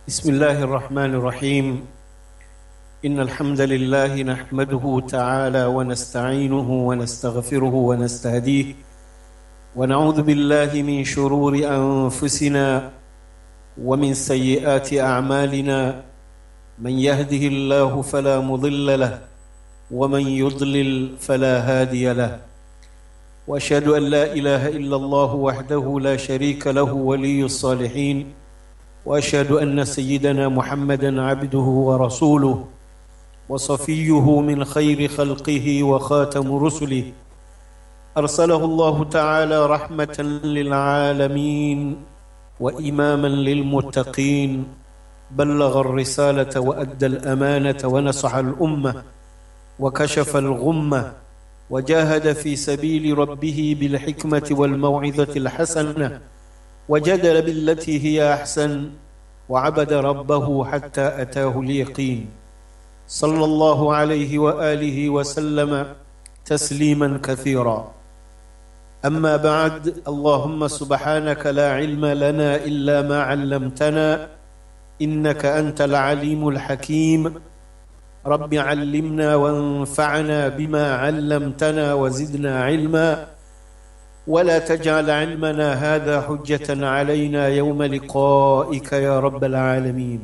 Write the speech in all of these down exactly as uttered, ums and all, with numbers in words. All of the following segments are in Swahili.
بسم الله الرحمن الرحيم. إن الحمد لله نحمده تعالى ونستعينه ونستغفره ونستهديه ونعوذ بالله من شرور أنفسنا ومن سيئات أعمالنا. من يهده الله فلا مضل له ومن يضلل فلا هادي له. وأشهد أن لا إله إلا الله وحده لا شريك له ولي الصالحين. وأشهد أن سيدنا محمدًا عبده ورسوله وصفيه من خير خلقه وخاتم رسله. أرسله الله تعالى رحمة للعالمين وإمامًا للمتقين. بلغ الرسالة وأدى الأمانة ونصح الأمة وكشف الغمة وجاهد في سبيل ربه بالحكمة والموعظة الحسنة وجدل بالتي هي أحسن وعبد ربه حتى أتاه اليقين. صلى الله عليه وآله وسلم تسليما كثيرا. أما بعد، اللهم سبحانك لا علم لنا إلا ما علمتنا إنك أنت العليم الحكيم. رب علمنا وانفعنا بما علمتنا وزدنا علما ولا تجعل علمنا هذا حجة علينا يوم لقائك يا رب العالمين.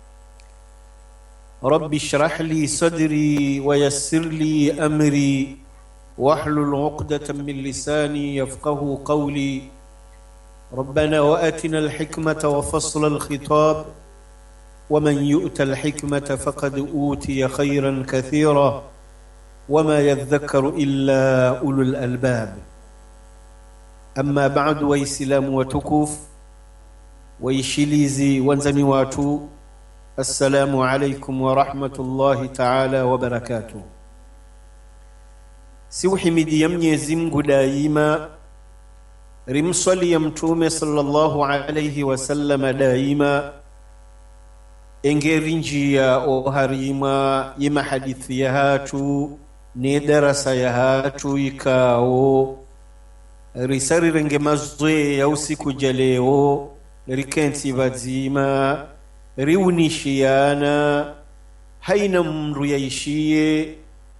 رب اشرح لي صدري ويسر لي أمري واحلل عقدة من لساني يفقه قولي. ربنا وآتنا الحكمة وفصل الخطاب ومن يؤت الحكمة فقد أوتي خيرا كثيرا وما يذكر إلا أولو الألباب. أما بعد، وإسلام وتكوف وإشليزي وانزمي واتو، السلام عليكم ورحمة الله تعالى وبركاته. سوحي مديم يزم دائما رمصلي يمتوم صلى الله عليه وسلم دائما engerinjia o harima yima hadithi ya hatu ne darasa ya hatu ikao risari renge mazwe ya usiku jaleo rikensi vazima riunishiana haina mru yaishie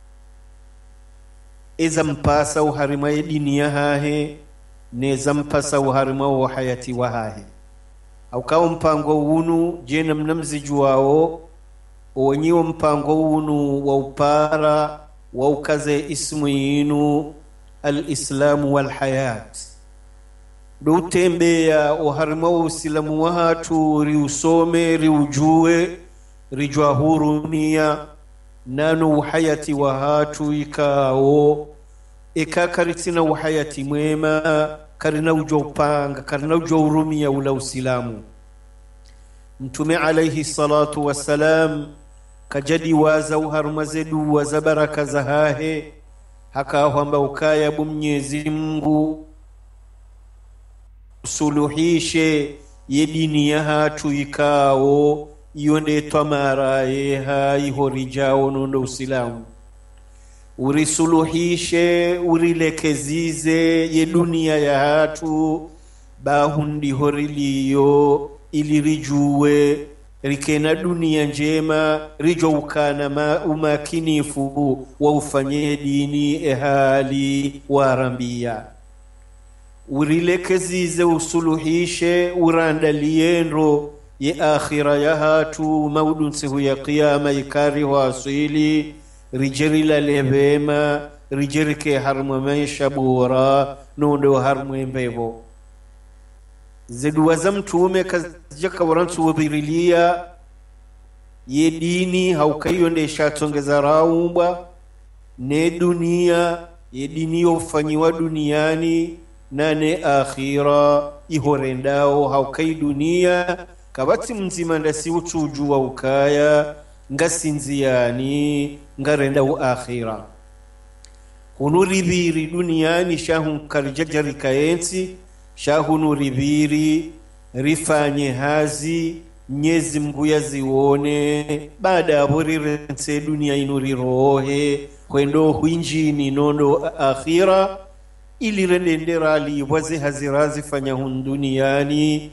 eza mpasa uharima ya dini ya hahe neza mpasa uharima wa hayati wa hahe au kawo mpango unu jena mnamziju wao uwenyiwa mpango unu wa upara wa ukaze ismu inu al-islamu wal-hayat. Do tembea uharima wa usilamu wa hatu riusome riujue rijua hurunia nanu uhayati wa hatu ikao ikakaritina uhayati mwema karina ujwa upanga karina ujwa urumia ula usilamu. Mtume alayhi salatu wassalam kajadi waza uharumazedu waza baraka za hahe haka hwamba ukaya Mwenyezi Mungu suluhishe yedini ya hatu ikao yonde twamara yeha ihorijao nondo usilamu urisuluhishe urilekezize ye dunia ya hatu bahundi horiliyo ilirijuwe rikena dunia njema rijo ukana ma umakinifu wa ufanye dini ehali warambia urilekezize usuluhishe urandaliendo ye akhira ya hatu maudunsihu ya qiyama ikari wa asili rijeri la levema rijeri ke harmu maisha bora nondo harmu mbebo zedu wazamtume kazjaka warantu wabirilia ye dini haukayonde shatongeza raumba ne dunia ye dini yofanyiwa duniani na ne akhira ihorendao haukai dunia kabati mzima ndasi utujua ukaya ngasinziani ngarenda u akhira hunuribiri duniani shahun karjajari kayensi shahunuribiri rifanye hazi nyezi Mungu yazione baada aburirense dunia inurirohe kwendo huinjini nondo akhira ili rendendera li wazi hazirazi fanya hun duniani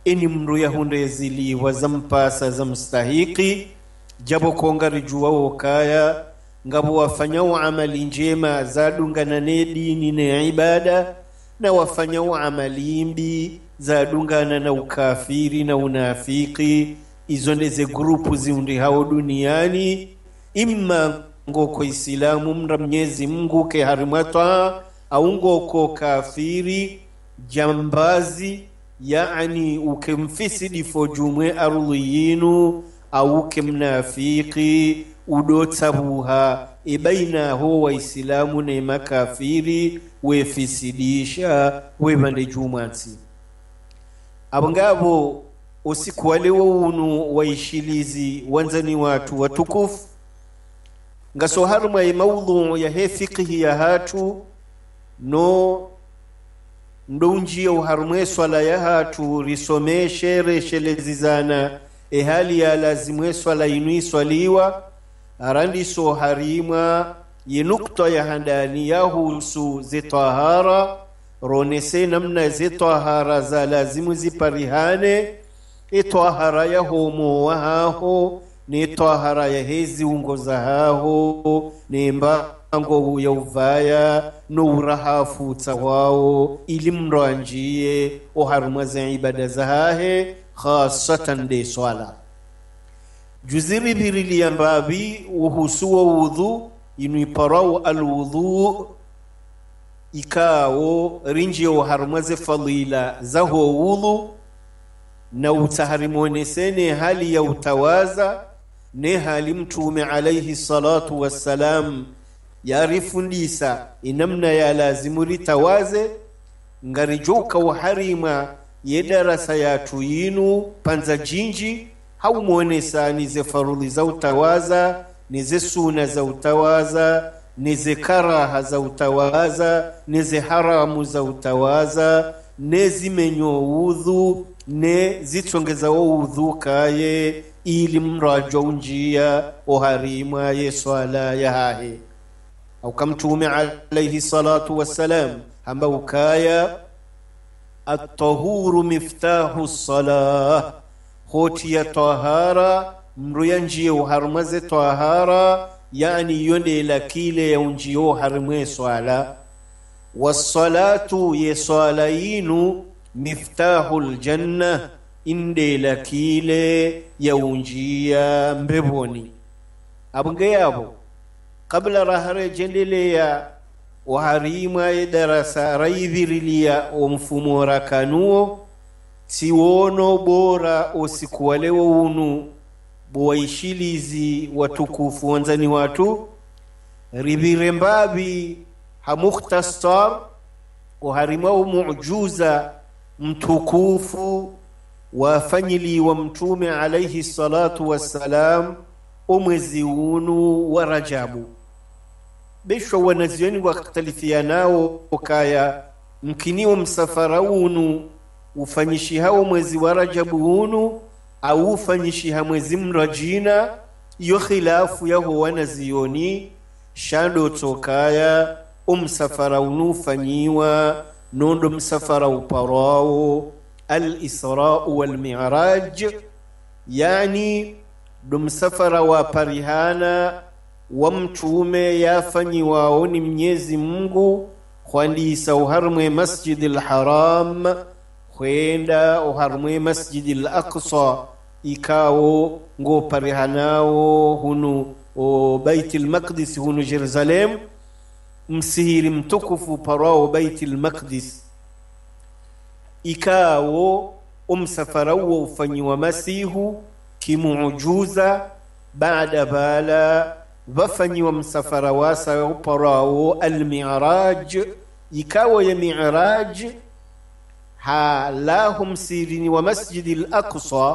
eni mru ya hundezili wazampasa za mstahiki jabo kongari juwa wakaya ngabu wafanyao amali njema zadungana ne dini ne ibada na wafanyao amali imbi zadungana na ukafiri na unafiki. Izo ndeze grupu ziundi hao duniani, imma ngoko Islamu mra Mwenyezi Mungu ke harimata au ngoko kafiri jambazi, yani ukemfisidi fojumwe aruliyinu au kemnafiki udotabuha ibaina ho wa Islamu na makafiri wefisidisha webande jumansi. Abangabo usiku wale unu waishilizi wanzani watu watukufu ngaso harma ya maudhu ya he fiqhi ya hatu no ndunji ya uharumwe swala ya hatu risomeshe reshelezizana e hali ya lazimwe swala inui swaliwa arandi so harima yenukta ya handani ya husu zitahara ronese namna zitahara za lazimu ziparihane itahara ya homo wahaho ni tahara ya hezi ungo za haho ni mbango ya uvaya no urahafu tawao ili mranjie o haruma za ibada za hahe khasatan de swala. Juziri birili ya mbabi uhusuwa udhu inui parau aludhu ikao rinji o haruma za fadila za ho udhu na utaharimwonesene hali ya utawaza ne hali Mtume alayhi salatu wassalam yarifundisa inamna ya lazimuri tawaze ngarijoka wa harima yedarasa ya tuyinu panza jinji hau muonesa nize farudhi za utawaza nize suna za utawaza nize karaha za utawaza nize haramu za utawaza nezi menyo udhu ne zitongeza udhu kaye ili mrajo unjia o harima ye swala ya hahe au kamtume alayhi salatu wassalam hamba ukaya at-tahuru miftahu as-salah khoti ya tahara mru ya njia o harima ze tahara yani yonde la kile ya unjio harimwe swala was-salatu ye swalainu miftahul janna inde lakile yaunjia mbeboni. Abunge yabo kabla rahare jendelea waharima ya darasa raidhirilia o mfumo rakanuo siwono bora osikuwalewa unu buwaishilizi watukufu wanzani watu ribirembabi hamukhtasar uharimau muujuza mtukufu wafanyili wa Mtume alayhi salatu wassalam umwezi unu wa Rajabu. Besho wanazioni wakhtalifianao kaya mkiniwa msafara unu ufanyishi hao mwezi wa Rajabu unu au ufanyishi ha mwezi mrajina iyo khilafu yaho wanazioni shando tokaya umsafara unu fanyiwa nondo msafara uparao al-Isra wal-Mi'raj, yani do msafara wa parihana wa Mtume yafanyiwao ni Mwenyezi Mungu khwandisa uharmwe Masjidil Haram kwenda uharmwe Masjidil Aqsa ikao ngo parihanao hunu o Baitul Maqdis hunu Jerusalem msihiri mtukufu parao Baitul Maqdis ikao umsafara wa ufanyiwa masihu kimuujuza baada bala wafanyiwa msafara wasa parao al-Mi'raj ikao ya Mi'raj halahum sirini wa Masjidil Aqsa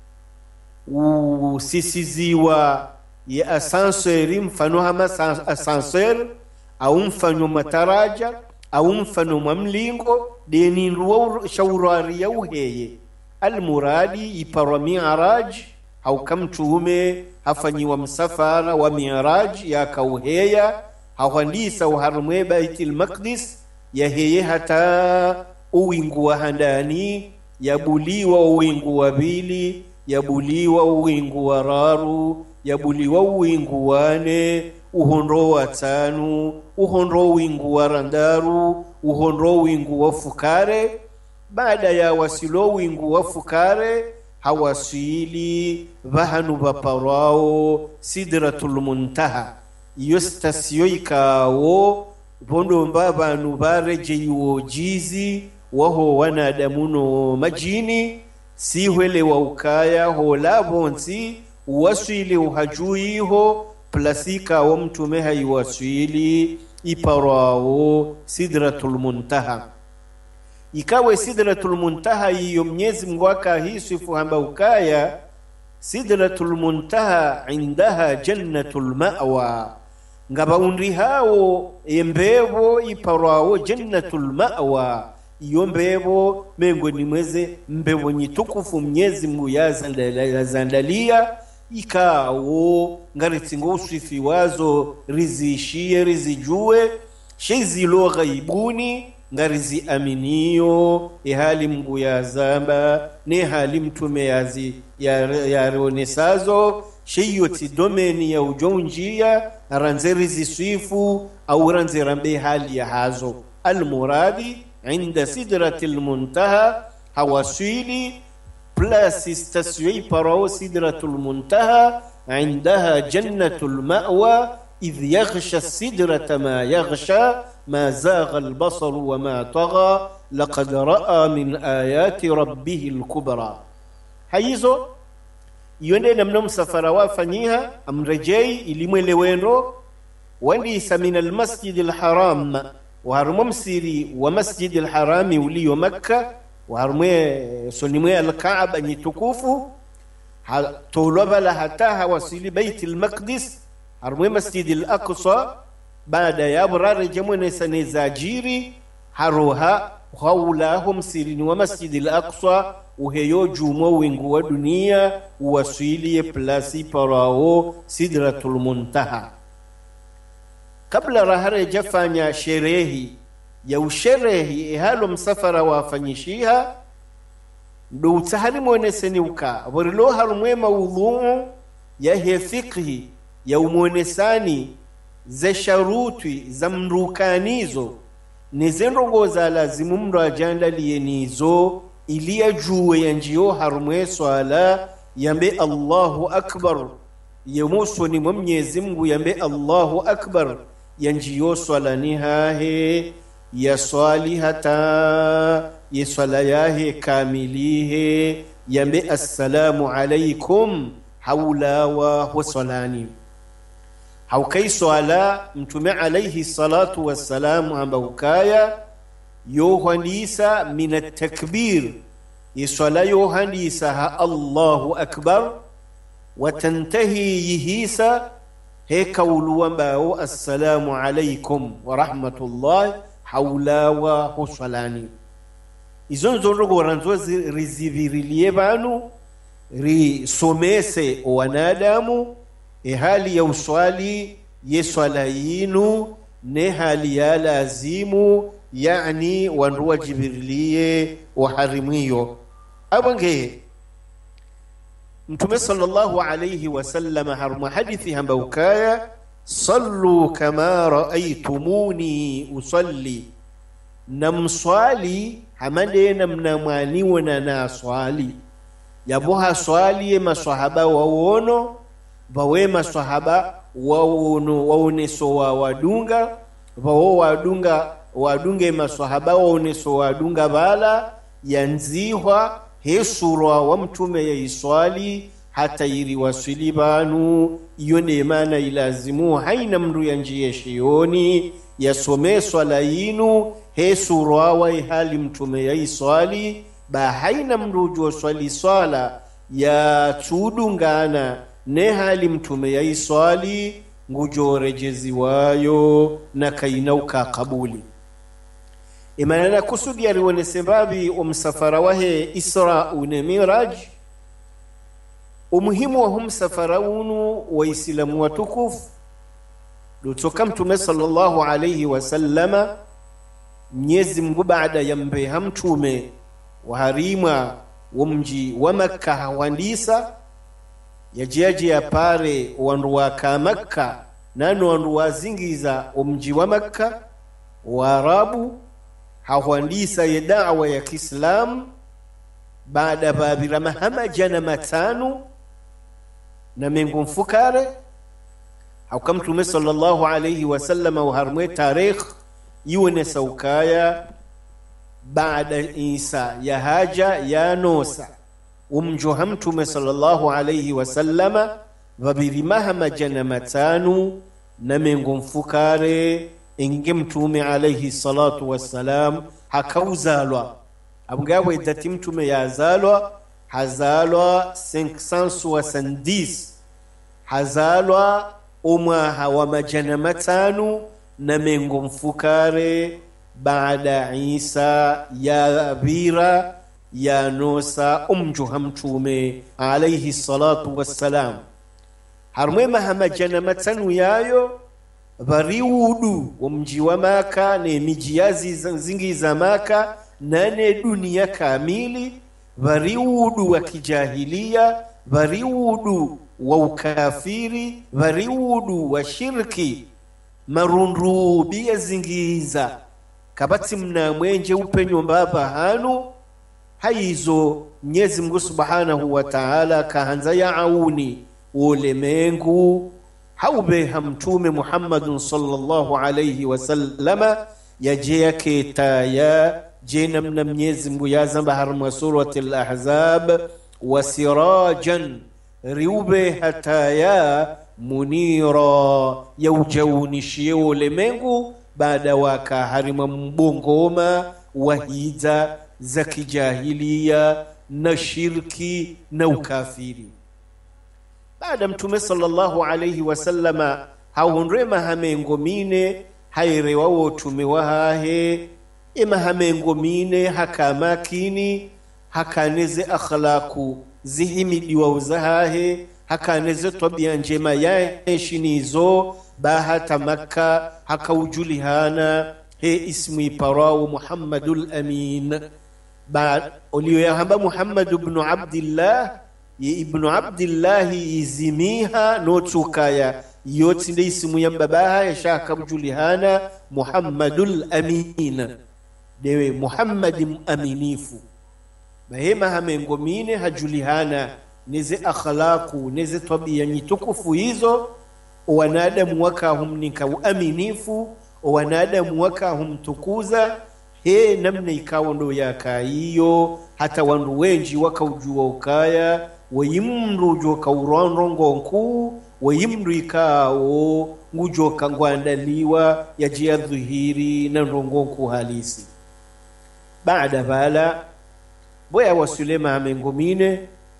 usisiziwa ya asanseri mfano hama asanseri au mfano mataraja au mfano mamlingo deni nruwa shaurari ya uheye al-muradi ipara Mi'raj au kamtume hafanyiwa msafara wa Mi'raj ya kauheya hawandisa uharumwe Baitul Maqdis ya heye hata uwingu wa handani yabuliwa uwingu wa bili, yabuliwa uwingu wa raru, yabuliwa uwingu wane, uhondro wa tanu, uhondro uwingu wa randaru, uhondro uwingu wa fukare. Baada ya wasilo uwingu wa fukare, hawasili vahanu vaparao sidratul muntaha. Iyo stasio ikawo bondo mbabanu bareje uojizi waho wanadamuno majini sihwele wa ukaya ho labonzi wasili uhajuiho plasika wa mtume haiwasili iparao sidratul muntaha. Ikawe sidratul muntaha iyo Mwenyezi Mungu akahisifu hamba ukaya sidratul muntaha indaha jannatul ma'wa. Ngaba unri hao embevo iparao jannatul ma'wa. Iyo mbevo mengo ni mweze mbevo nyitukufu Mwenyezi Mungu yazandalia ikawo ngaritsingo usifi wazo rizishie rizijue shizi lo ghaibuni ngarizi aminiyo ehali Mungu ya zamba ne hali mtume yazi yaronesazo shiyoti domeni ya ujonjia ranzeri ziswifu au ranzerambe hali ya hazo. Almuradi inda sidratil muntaha hawasili plus istaswi parao sidratul muntaha indaha jannatul ma'wa idh yaghsha sidrata ma yaghsha ما زاغ البصر وما طغى لقد رأى من آيات ربه الكبرى. Haizo yonde namna msafara wafanyiha amrejei ilimwelewendo wandi samina almasjid alharam wa harumsiri wa masjid alharami uliyo Makka wa harumwe sonimwe alkaaba nyitukufu tolobala hata wasili bait almaqdis harumwe masjid alaqsa. Baada ya burare jamwene sanezajiri haroha haulahum sirini wa masjid al-aqsa uheyo jumo wingu wa dunia uwasili plasi parao sidratul muntaha. Kabla rahare jafanya sherehi ya usherehi ehalo msafara wafanyishiha ndo utahari mwene seniuka warilo harumwe maudhuu ya hefikhi ya umwonesani ze sharuti za mrukanizo nizendongo za lazimu mru ajandaliye nizo iliya juwe yanjiyo harumwe swala yambe Allahu akbar yemuso ni Mwenyezi Mungu yambe Allahu akbar yanjiyo swala ni hahe ya swalihata ya swala yahe kamilihe yambe assalamu alaikum hawla wa husalani. Haukai swala mtume alayhi salatu wassalamu amba ukaya yohandisa minat takbir yiswala yohandisa ha Allahu akbar watantahi yihisa heka uluwambao assalamu alaikum wa rahmatullahi hawla wa husalani. Izonzo rogo ranzo rizivirilie banu risomese wanadamu ehali ya uswali yeswala yinu ne hali ya lazimu yani wanruwa jibirilie waharimiyo. Abange Mtume sallallahu alayhi wasallam haruma hadithi hamba ukaya sallu kama raaitumuni usalli. Namswali hamande namnamwani wana na swali yabuha swali maswahaba wawono bawe maswahaba wawono waoneso wa wadunga bawo wadunga wadunge maswahaba waoneso wadunga bala yanzihwa hesurwa wa mtume ya iswali hata iri wasili banu iyo nemana ilazimu haina mru yanjie shioni yasome swala yinu hesurwa wa hali mtume ya iswali ba haina mru jua swali swala ya tudungana ne hali mtume ya iswali ngujorejezi wayo na kainauka kabuli. Imanana kusudi ya riwane sembabi umsafara wahe Isra une Miraj umuhimu wa humsafara unu wa isilamu wa tukufu lutoka mtume sallallahu alayhi wa sallama Mwenyezi Mungu baada ya mbeha mtume waharima wumji wa Makka hawandisa yajiaji ya pare wandu waka Makka nanu wandu wazingiza umji wa Makka Waarabu hawandisa ya da'wa ya Kiislamu baada babira mahama jana matanu na mengu mfukare hauka Mtume sallallahu alayhi wasallam uharmwe tarikh yuone saukaya baada Isa ya haja ya nosa umjuha Mtume sallallahu alayhi wasallam babiri mahama jana matanu na mengu mfukare inge Mtume alayhi salatu wassalam hakauzalwa abungawe idati Mtume yazalwa hazalwa cinq cent soixante-dix hazalwa umwaha wa majana matanu na mengo mfukare baada Isa ya bira ya nosa umjuha Mtume alayhi salatu wassalam harmwe mahama jana matanu yayo bariudu umji wa Maka ne mijiazi zingi za Maka nane dunia kamili bariudu wa kijahilia bariudu wa ukafiri bariudu wa shirki marundu bia zingiza kabati mna mwenje upenyo mbaba hanu haizo Mwenyezi Mungu Subhanahu wa Ta'ala kahanza ya auni ulemengu haube Mtume Muhammad sallallahu alayhi wasallama yaje yake taya jena mna Mwenyezi Mungu yazamba harma surati al-Ahzab wasirajan riube hataya munira yaujaunishie ulemengu baada waka harima mbongoma wahida za kijahilia na shirki na ukafiri baada Mtume sallallahu alayhi wasallama hauhundrema hamengo mine hairewa wotume wahahe ima hamengo mine hakamakini hakaneze akhlaku zihimidiwa uzahahe hakaneze tabia njema yaeshinizo bahata Makka hakaujulihana he ismu iparao Muhammadul Amin ba ulio yahamba Muhammad ibn Abdillah ye ibn Abdillah izimiha notukaya yote nde ismu ya babaha ya shaka mjulihana Muhammadul Amin dewe Muhammad aminifu bahema hamengo mine hajulihana neze akhlaku neze tabia nyitukufu hizo wanadamu waka humnika uaminifu wanadamu waka humtukuza he namna ikawa ndo yaka hiyo hata wandu wenji waka ujua ukaya wayimru ujoka uronrongo nkuu wayimru ikao ngujoka ngwandaliwa yajia dhuhiri na rongo nkuu halisi baada bala boya wasulema amengomine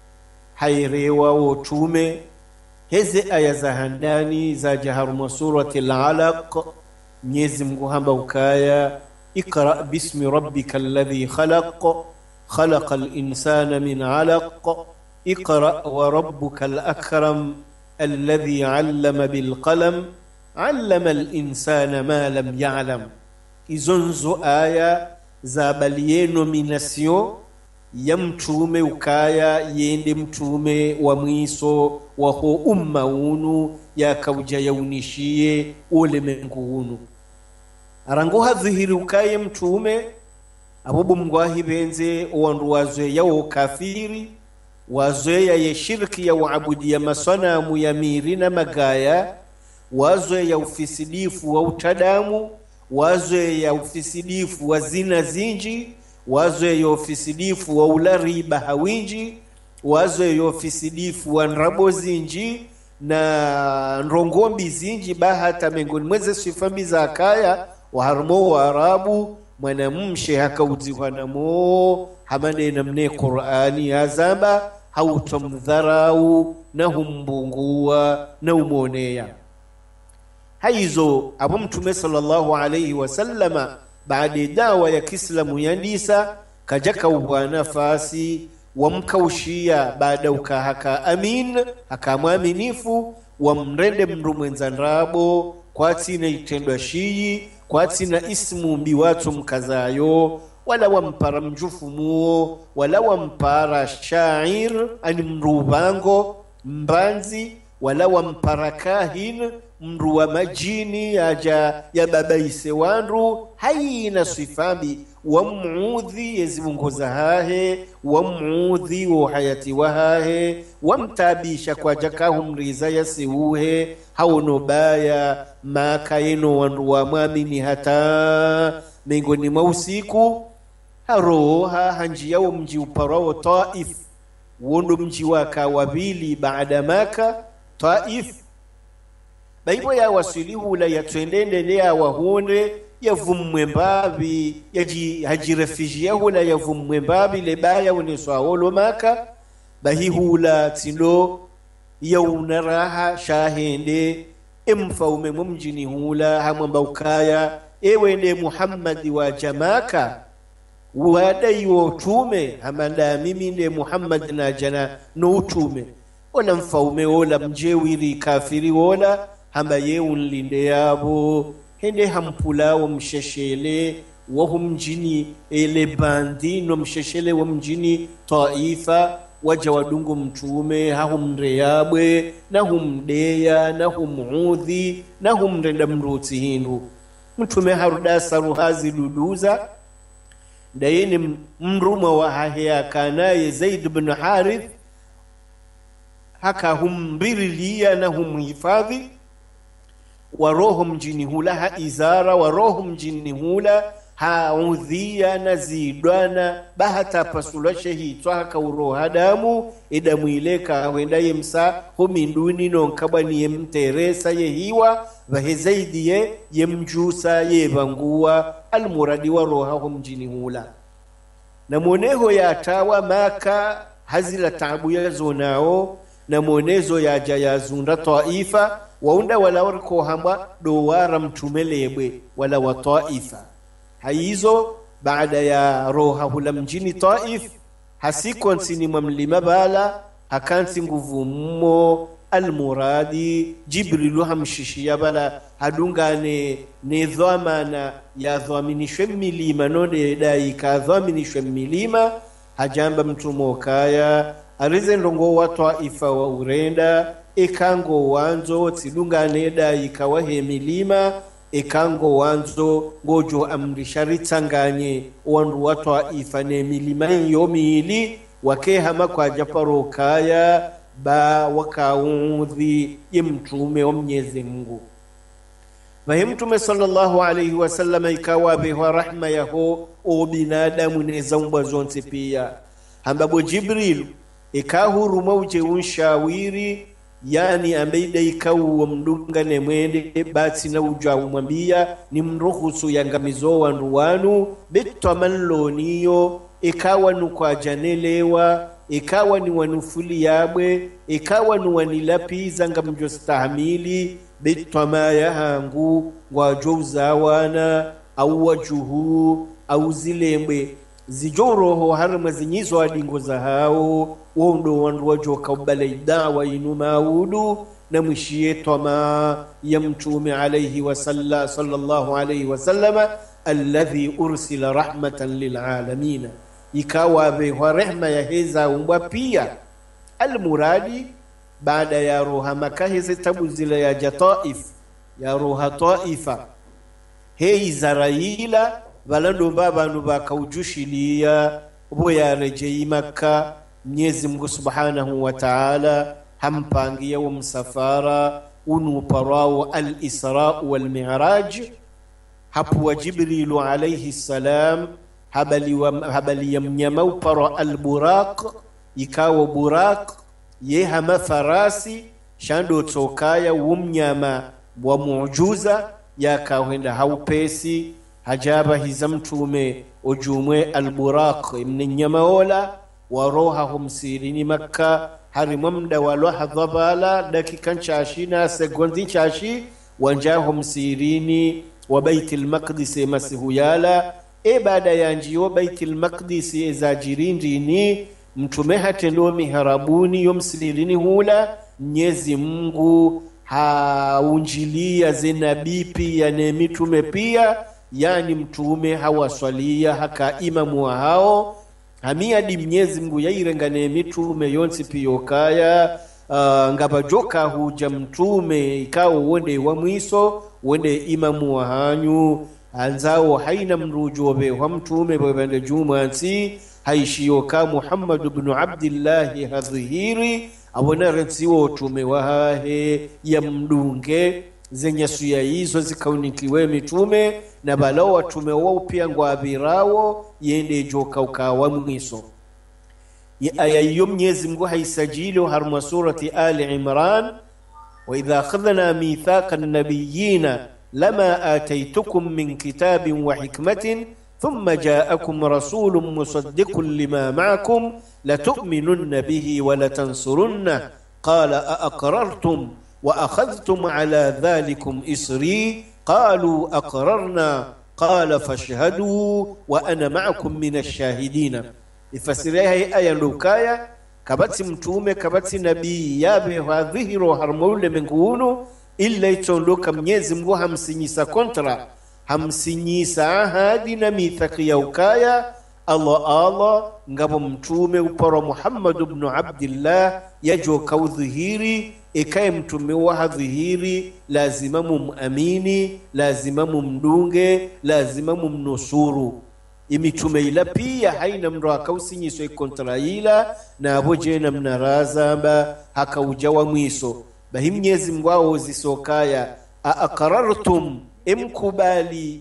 hairewa wotume heze aya za handani za jaharuma surati al-Alaq Mwenyezi Mungu hamba ukaya ikra bismi rabbika alladhi khalaq khalaqal insana min 'alaq ikra wa rabbukal akram alladhi 'allama bil qalam 'allama al insana ma lam ya'lam izonzo aya za balieno minasio ya Mtume ukaya yende Mtume wa mwiso wa ho umma unu ya kauja yaunishie ulemengu unu arango hadhihiri ukaye Mtume abubu mngwahi benze wandu wazwe ya ukafiri wazwe ya shirki ya uabudi ya masanamu ya mirina magaya wazwe ya ufisidifu wa utadamu wazwe ya ufisidifu wa zina zinji wazwe ya ufisidifu wa ulariba hawinji wazwe ya ufisidifu wa nrabo zinji na nrongombi zinji bahata mengoni mweze swifambi za akaya waharmo wa Arabu mwanamshe hakauziwa namo hamane namne Qur'ani azamba hautomdharau na humbungua na umonea haizo abu Mtume sallallahu alayhi wasallama baada dawa ya Kiislamu yandisa kajaka ubwa nafasi wamkaushia baada ukahaka amin hakamwaminifu wamrende mndu mwenzanrabo kwa tina itendwa shii kwa tina ismu mbi watu mkazayo wala wampara mjufumuo wala wampara shair ani mrubango mbanzi wala wampara kahin mru wa majini aja ya babaise wanru haina sifabi wamuudhi yezimungoza hahe wamuudhi wa hayati wahahe wamtabisha kwa jakahu mriza yasiuhe hauno baya makaino wanru wa mwamini hata mengoni mwa usiku haroha hanjia wa mji uparao Taif wondo mji waka wabili baada Maka Taif baibo ya wasilihu la yatwendende lea wahone yavumwe mbabi yaji hajirefijia hula yavumwe mbabi lebaya uniswaholo Maka bahihula tindo yaunaraha shahende emfaume mumjini hula hamamba ukaya ewende Muhammadi wa jamaka wadai wa utume hamanda mimi nde Muhammad na jana no utume ona mfaume ola mjewiri kafiri ola hamba yeunlinde yabo hende hampula wa msheshele wa mjini ele bandi no msheshele wa mjini Taifa waja wadungu mtume hahumre yabwe na humdeya na humuudhi na humrenda mruti hindu mtume harudasa ruhazi duduza dayeni mruma wa hahia kanaye Zaid bin Harith haka humbirilia na humhifadhi wa roho mjini hula ha izara wa roho mjini hula ha udhia na zidwana bahata pasula shehitwa haka uroha damu edamu ileka wenda yemsa huminduni nonkaba ni yemteresa yehiwa vahe Zaidi ye yemjusa yevangua almuradi wa roha humjini hula na mwoneho ya atawa Maka hazila tabu ya zonao na mwonezo ya jaya zunda Taifa waunda wala wariko hamba dowara mtumelebwe wala wa Taifa haizo baada ya roha hula mjini Taif hasiko nsini mamlima bala hakansi nguvu mmo almuradi Jibrilu hamshishia bala hadungane ne dhamana ya dhaminishwe milima node dai ka dhaminishwe milima hajamba mtumo kaya arize ndongo wa Taifa wa urenda ekango wanzo tidungane dai kawahe milima ekango wanzo ngojo amrishari tanganye wandu wa Taifa ne milima yomili wakehama kwa japaro kaya ba wakaudhi yemtume wa Mwenyezi Mungu na mtume sallallahu alayhi wasallam ikawa bewa rahma yaho o binadamu neza mbwa zonse pia ambapo Jibril ikahuru mauje unshawiri yani ambaida ikawu mdunga ne mwende bati na uja umwambia ni mruhusu yangamizo wanduwanu betwa manloniyo ikawa nukwa janelewa ikawa ni wanufuli yabwe ikawa ni wanilapiza ngamjo stahamili betwa maya hangu wajouzawana au wajuhu au zilembe zijoroho harma zinyizo adingo za hao wondo wandu wajoka ubale dawa inu maudu na mwishie toma ya mtume alayhi wa salla sallallahu alayhi wa sallama alladhi ursila rahmatan lil'alamin ikawa bewa rehma ya heza umbwa pia almuradi baada ya roha Maka hizi tabu zile ya Taif ya roha Taifa hei Zaraila valando baba nubaka ujushilia ubo ya rejei Maka Mwenyezi Mungu subhanahu wa ta'ala hampangia wa msafara unu parao al-Isra wal-Mi'raj hapu wa Jibrilu alayhi salam habali wa habali ya mnyama upara al-Buraq ikawa Buraq yehama farasi shando tokaya umnyama wa muujuza yakawenda haupesi hajaba hizamtume ujumwe al-Buraq mnyama ola waroha humsirini Makka harimamda waloha dhabala dakika nchashi na segondi nchashi wanjahum sirini wa Baitul Maqdis masihuyala e baada ya njiyo Baitul Maqdis ezajirindini mtume hatendo miharabuni yomsirini hula Mwenyezi Mungu haunjilia zenabii pia ne mitume pia yani mtume hawaswalia haka imamu wa hao hamia di Mwenyezi Mungu yairengane mitume yonsi piyokaya uh, ngabajoka huja mtume ikawo uwende wa mwiso uwende imamu wa hanyu anzao haina mrujobe wa mtume bwebende jumansi haishiyoka Muhammad ibn Abdillahi hadhihiri awona rensiwo tume wahahe ya mdunge zenye suya hizo zikaunikiwe mitume na balao watume wao pia ngwabirawo yende joka ukawa mwiso. Aya hiyo Mwenyezi Mungu haisajili harma surati Ali Imran wa idha akhadhna mithaqa an-nabiyina lama ataytukum min kitabin wa hikmatin thumma ja'akum rasulun musaddiqun lima ma'akum latu'minunna bihi wa latansurunna qala a aqrartum وأخذتم على ذلكم إسري قالوا أقررنا قال فاشهدوا وأنا معكم من الشاهدين. ifasiria hii aya lukaya kabati mtume kabati nabii yabe wadhihiro harmoule menguunu illa itondoka Mwenyezi Mungu hamsinyisa kontra hamsinyisa ahadi na mithaki ya ukaya Allah Allah ngabo mtume uparo Muhammad ibn Abdillah yajoka udhihiri ikaye mtume wa hadhihiri lazima mumamini lazima mumdunge lazima mumnusuru imitume ila pia haina mro akausinyiso ikontra ila na aboje na mnarazamba hakaujawa mwiso bahi Mwenyezi Mungu wao zisokaya aqarartum emkubali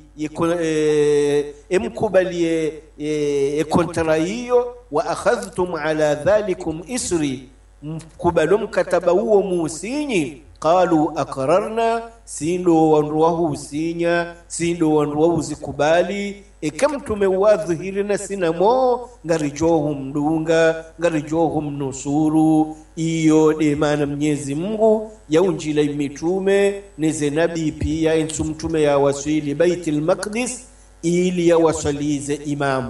e, emkubali e, kontra hiyo wa akhadhtum ala dhalikum isri mkubalum mkataba huo musinyi qalu aqrarna sindo wanruwahu usinya sindo wanruwahu zikubali ekamtume wadhihirina sinamo ngarijohu mdunga ngarijohu mnusuru iyo demana Mwenyezi Mungu yaunjila mitume neze nabii pia ensu mtume ya wasili Baitul Maqdis ili ya wasalize imamu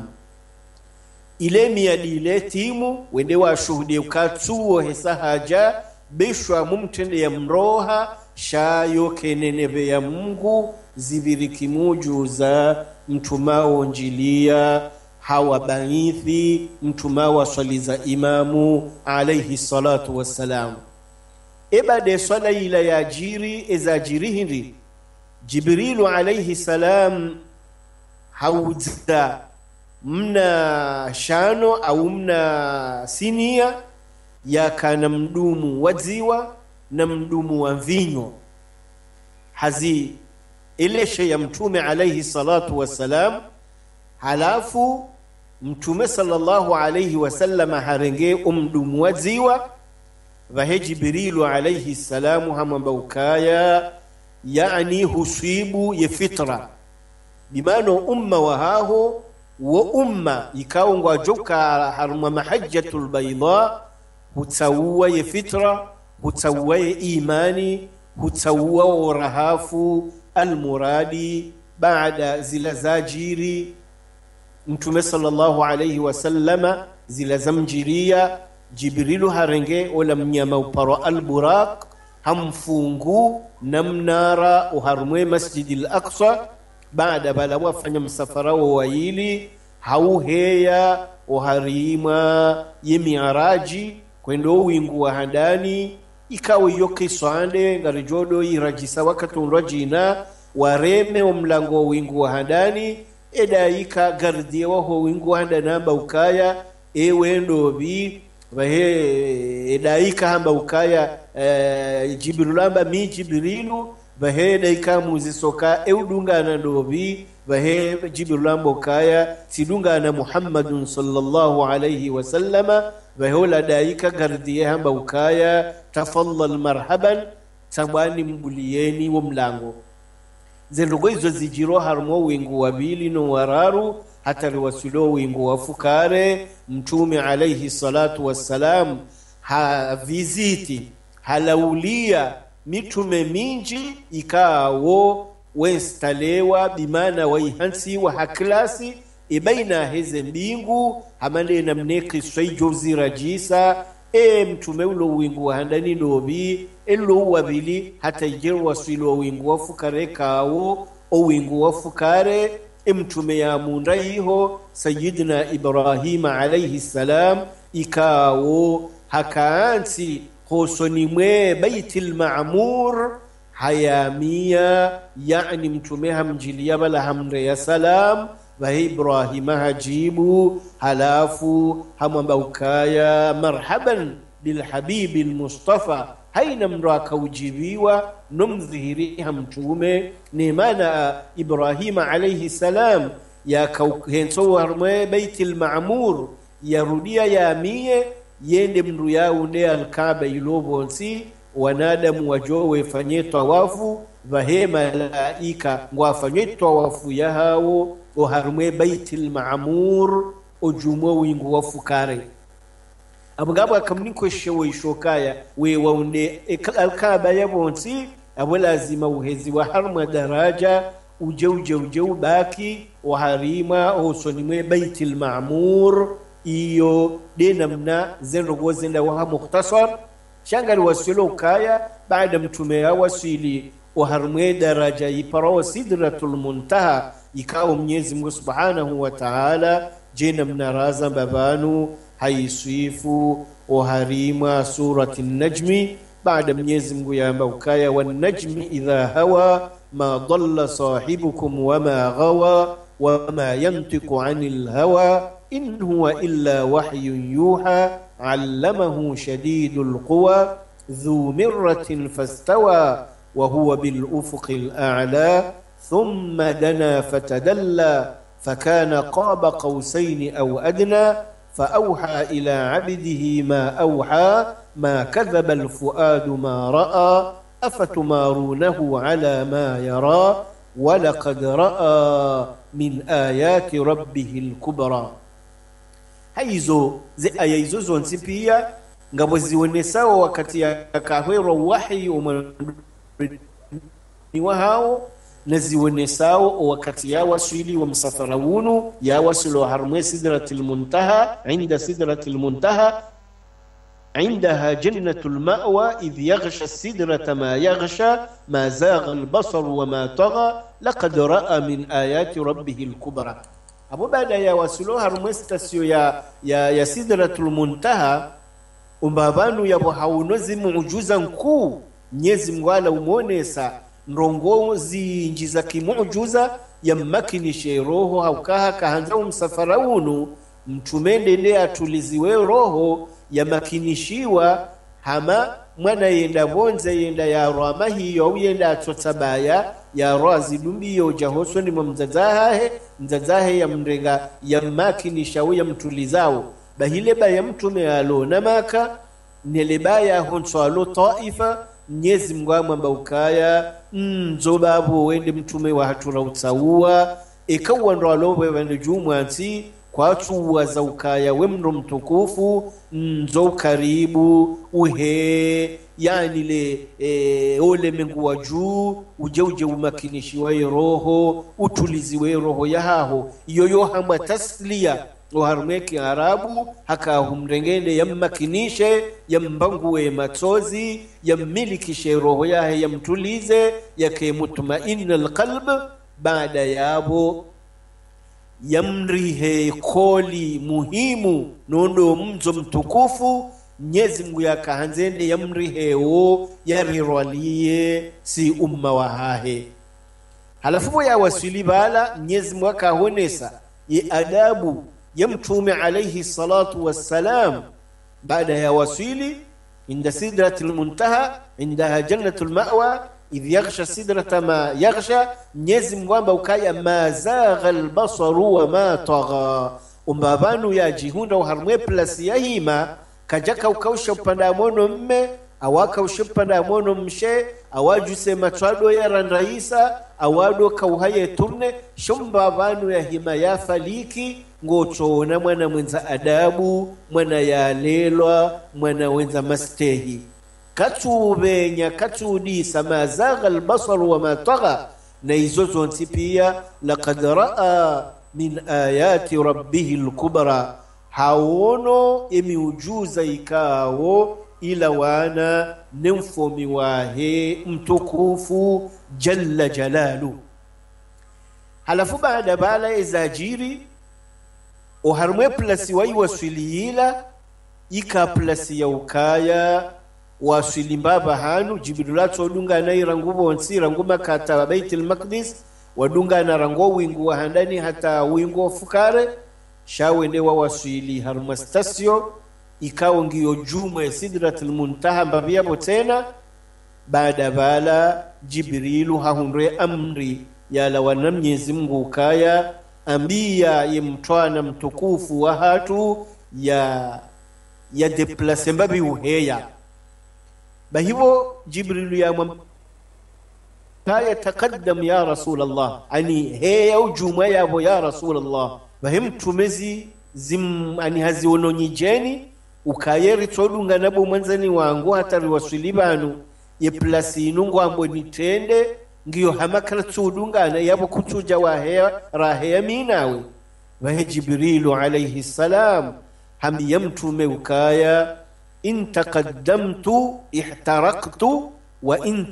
ile miadile timu wende wa shuhudi ukatsuo hesa haja beshwa mumtende ya mroha shayo keneneve ya Mungu zibiriki muju za mtumao njilia hawa banithi mtumao swaliza imamu alayhi salatu wassalam. Ebade swala ila ya jiri ezajiri hindi Jibrilu alayhi salam hawza mna shano au mna sinia ya kana mdumu waziwa na mdumu wa vinyo hazi ileshe ya mtume alayhi salatu wassalam halafu mtume sallallahu alayhi wasallam harenge umdumu waziwa vahe Jibrilu alayhi salamu hamambaukaya yani husibu ye fitra bimano umma wahaho wa umma ikaungwa joka haruma mahajjatul bayda hutawua ye fitra hutawua ye imani hutawua urahafu almuradi baada zila zajiri mtume sallallahu alayhi wasallama zila zamjiria Jibrilu harenge ola mnyama uparo alburaq hamfungu namnara uharumwe Masjidil Aqsa baada bala wafanya msafara wa ili hauheya uharima yemiaraji kwendo wingu wa handani ikawe yoke swande ngarijodo irajisa wakati unrajina wareme wa mlango wingu wa handani edaika gardie wa ho wingu wa handani amba ukaya ewe ndobi vahe edaika hamba ukaya e, Jibrilu amba mi Jibrilu vahe daika muzisoka eudunga na ndobi vahe Jibrilu amba ukaya sidunga na Muhammadun sallallahu alayhi wasallama vahola daika gardie hamba ukaya tafallal marhaban tabani mbulieni wa mlango zendogo izo zijiro harmo wingu wabili no wararu hata riwasulo wingu wafukare mtume alayhi salatu wassalam ha viziti halaulia mitume minji ikawo westalewa bimana waihansi wa haklasi ibaina heze mbingu hamande na mneki swaijozi rajisa e mtume ulo wingu wa handani ndobi elo wabili hata ijeru wasilo wingu wafukare kawo owingu wafukare imtume ya mundayiho Sayyidina Ibrahim alayhi salam ikawo hakaansi hosoni mwe Baitul Ma'mur hayamia, yani mtume hamjilia bala hamre ya salam wa Ibrahim hajibu halafu hamwamba ukaya marhaban bil habibi al mustafa, haina mraka ujibiwa numdhihiri hamtume ni mana Ibrahim alayhi salam ya kauhenso warme Baitul Ma'mur yarudia ya mie yende mndu yao ne al-Kaaba ilobonsi wanadamu wajowe fanye tawafu vahe malaika ngwafanye tawafu ya hao oharme Baitul Ma'mur ojumo wingu wafukare abugaba kamniko shewe shokaya we waunde al-Kaaba yabonsi abo lazima uhezi wa harma daraja uje uje uje ubaki waharima osonimwe Baitul Ma'mur iyo denamna zenrogo zenda wa mukhtasar shangari wasilo kaya baada mtume ya wasili waharmwe daraja iparawa Sidratul Muntaha ikawa Mwenyezi Mungu Subhanahu wa Ta'ala jenamna raza babanu haisifu waharima surati Najmi baada Mwenyezi Mungu yaamba ukaya wan najmi idha hawa ma dhalla sahibukum wama ghawa wama yantiqu anil hawa in huwa illa wahyun yuha allamahu shadidul quwa dhu mirratin fastawa wa huwa bil ufuqil a'la thumma dana fatadalla fakana qaba qawsayn aw adna فأوحى إلى عبده ما أوحى ما كذب الفؤاد ما رأى أفتمارونه على ما يرى ولقد رأى من آيات ربه الكبرى. haizo zi aya hizo zonse pia ngabo zionesawa wakati ya kahwero wahi ni wahao na zionesawa wakati ya wasili wa msafarawunu ya wasilo harmwe Sidratul Muntaha inda Sidratul Muntaha عندها جنة المأوى إذ يغشى السدرة ما يغشى ما زاغ البصر وما طغى لقد رأى من آيات ربه الكبرى. Abu baada ya wasiloha rumestasio ya ya, ya Sidratul Muntaha umbabanu yabo haunozi muujuza nkuu Mwenyezi Mungu ala umonesa ndongozi njiza kimuujuza ya makinishe roho haukaha kahanza umsafarawunu mtumende ne atuliziwe roho ya makinishiwa hama mwana yenda bonze yenda ya rama hiyo yenda atotabaya ya razi dumbi yo jahoso ni mzazahe mzazahe ya mrenga ya makinisha ya mtulizao bahile ba ya mtume alo namaka nelebaya honso alo taifa Mwenyezi Mungu amwamba ukaya nzobabu wende mtume wa hatura utsaua ikawa ndo alowe wende jumwansi kwa chuwa za ukaya wemno mtukufu nzo karibu uhe yani le e, ole mengu wa juu uje uje umakinishi wa roho utulizi wa roho ya haho yoyo hama taslia uharumeki arabu haka humrengende ya makinishe ya mbanguwe matsozi ya milikishe roho yahe ya mtulize ya ke mutmainna alqalb baada yabo yamrihe koli muhimu nondo mzo mtukufu Mwenyezi Mungu yakahanzende yamrihewo yarirwalie si umma wahahe halafu ya wasili bala Mwenyezi Mungu akahonesa ye adabu ya mtume alayhi salatu wassalam baada ya wasili inda Sidratul Muntaha indaha jannatul ma'wa idh yaghsha sidrata ma yaghsha Mwenyezi Mungu amba ukaya ma zagha albasaru wa ma tagha umbabanu ya jihunda uharmwe plus ya hima kajaka ukausha upanda mono mme awaka ushipanda mono mshe awajuse matwado ya ranraisa awado kauhaye turne shumbabanu ya hima ya faliki ngochona mwana mwenza adabu mwana ya lelwa mwana wenza mastehi katubenya katudisa ma zagha albasar wa ma tagha na izo zonsi pia laqad raa min ayati rabbihi alkubra hawono emiujuza ikawo ila wana nemfomi wahe mtukufu jalla jalalu halafu baada bala ezajiri oharmwe plasi wai waswiliyila ika plasi ya ukaya waswili mbaba hanu Jibril todunga na irangubo onsi ranguma kata Baitul Maqdis wadunga na rango wingu wa handani hata wingu wa fukare shawende wa waswili harma stasio ikawa ngiyo juma ya Sidratul Muntaha mbabia botena baada bala Jibrilu hahunre amri ya lawana Mwenyezi Mungu ukaya ambia yemtwana mtukufu wa hatu ya ya deplace mbabi uheya bahivo Jibrilu ya mwam kaya taqaddam ya Rasulullah ani heya ujuma yabo ya Rasulullah bahim tumezi zim ani haziononyijeni ukayeri todunga nabo mwanzani wangu hatari waswilibanu ye plasi inungu ambo nitende ngiyo hamakala tudungana yabo kutuja waheya raheya minawe wahe Jibrilu alayhi salam hami yamtume ukaya in taqaddamtu ihtaraqtu wa in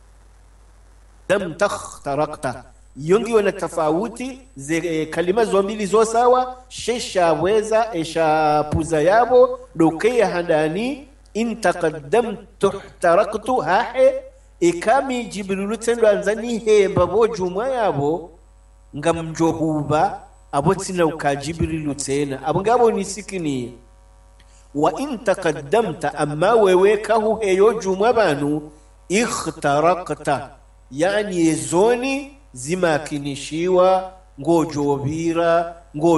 taqaddamta ikhtaraqta yongi wana tofauti ze kalima zombili zo sawa shesha weza esha puza yabo dokea handani in taqaddamtu ihtaraqtu hahe ikami Jibrilu tendo anzani he mbabo juma yabo ngamjohuba abo tina uka Jibrilu tena abo ngabo nisikini wa in taqaddamta amma wewekahu heyo juma banu ikhtaraqta yani ezoni zimakinishiwa ngojobira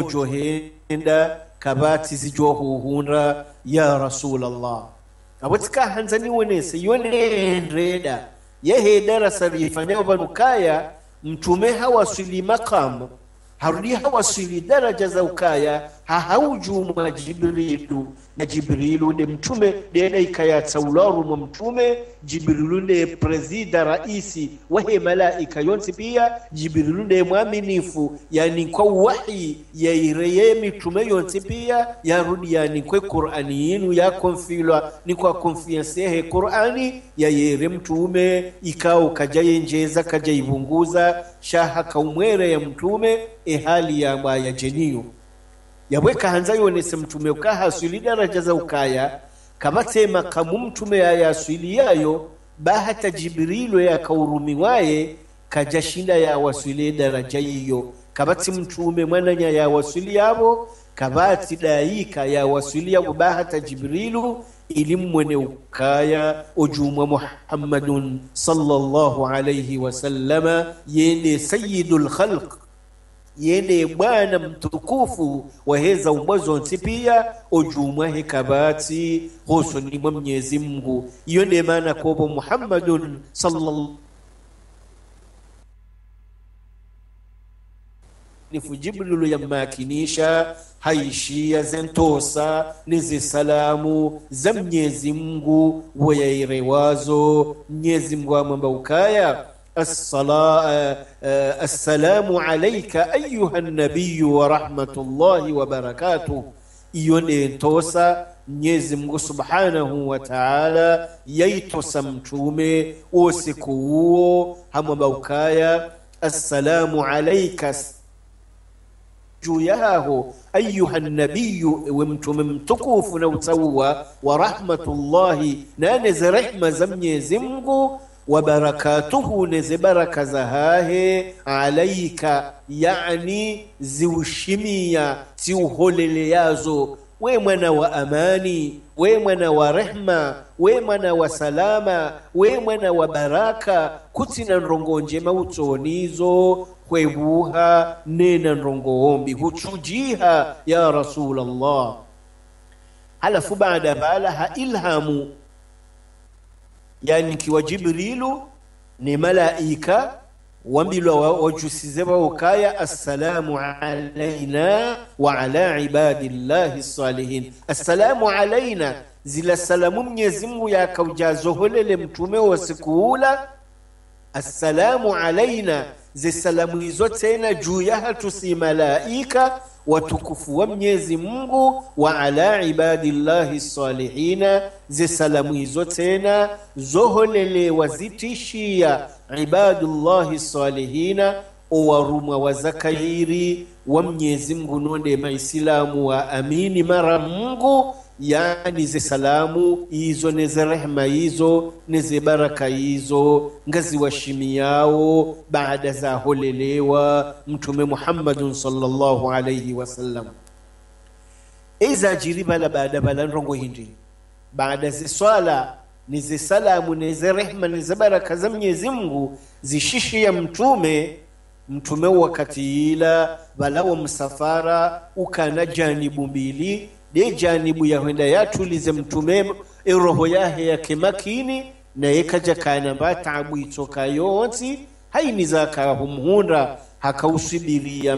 ngojohenda kabati zijohuhunda ya Rasulullah abotika hanzani wonese yone ndreda yehe darasa lifanya banukaya mtume hawasili maqam harudi hawasili daraja za ukaya hahaujuma Jibrilu na Jibrilu de mtume de ikaya taularu mu mtume Jibrilu de presida raisi wahe malaika yonsi pia Jibrilu de muaminifu yani kwa wahi ya ireye mitume yonsi pia yarudi yani kwa Qur'ani yinu ya konfilwa ni kwa confiance he Qur'ani ya yere mtume ikao kajaye njeza kajaibunguza shaha kaumwere ya mtume ehali ya mbaya jeniyo yabweka hanza yonese mtume ukaha swili daraja za ukaya kabate makamu mtume ya yaswili yayo bahata Jibrilu ya kaurumi waye kajashinda ya waswili daraja hiyo kabati mtume mwananya ya waswili yabo kabati daika ya waswili yabo bahata Jibrilu ilimwene ukaya ujumwa Muhammadun sallallahu alayhi wasallama yende sayyidul khalq yende bwana mtukufu waheza umbazo ntipia ujumwa hekabati huso ni Mwenyezi Mungu yende maana kwa Muhammadun sallallahu nifu Jibrilu yamakinisha haishia zentosa nizi salamu za Mwenyezi Mungu wayairewazo Mwenyezi Mungu amamba ukaya الصلاة السلام عليك أيها النبي ورحمة الله وبركاته يون توسا نيزم سبحانه وتعالى ييتسمتومي وسكوو هم بوكايا السلام عليك جوياه أيها النبي ومتم تكوف نوتوا ورحمة الله نانز رحمة زمني زمغو وبركاته نزبرك زهاه عليك يعني زوشمية تيوهوليازو ومنا وأماني ومنا ورحمة ومنا وسلامة ومنا وبركة كتنا نرونجي موتونيزو kwebuha nena nrongoombi huchujiha ya Rasul Allah halafu baada balaha ilhamu yani kiwa Jibrilu ni malaika wambilo wajusizeba ukaya assalamu alaina wa ala ibadillahi salihin assalamu alaina zila salamu Mwenyezi Mungu yakaujazoholele mtume wa sikuula assalamu alaina ze salamu hizo tena juu ya hatusi malaika watukufu wa Mwenyezi Mungu wa ala ibadillahi salihina ze salamu hizo tena zoholele wazitishia ibadullahi salihina owarumwa wazakairi wa Mwenyezi Mungu nonde maislamu wa amini mara Mungu, yani ze salamu hizo neze rehma hizo neze baraka hizo ngazi washimi yao baada za holelewa Mtume Muhammadun sallallahu alayhi wasallam. Iza jiriba la baada balanrongo hindi baada ze swala nize salamu neze rehma neze baraka za Mwenyezi Mungu zishishi ya mtume mtume wakati ila balawo msafara ukana janibu mbili de janibu ya huenda yatulize mtume roho yahe yake makini na yekaja kana batabu itoka yonsi haini zaka humhunda hakausubiria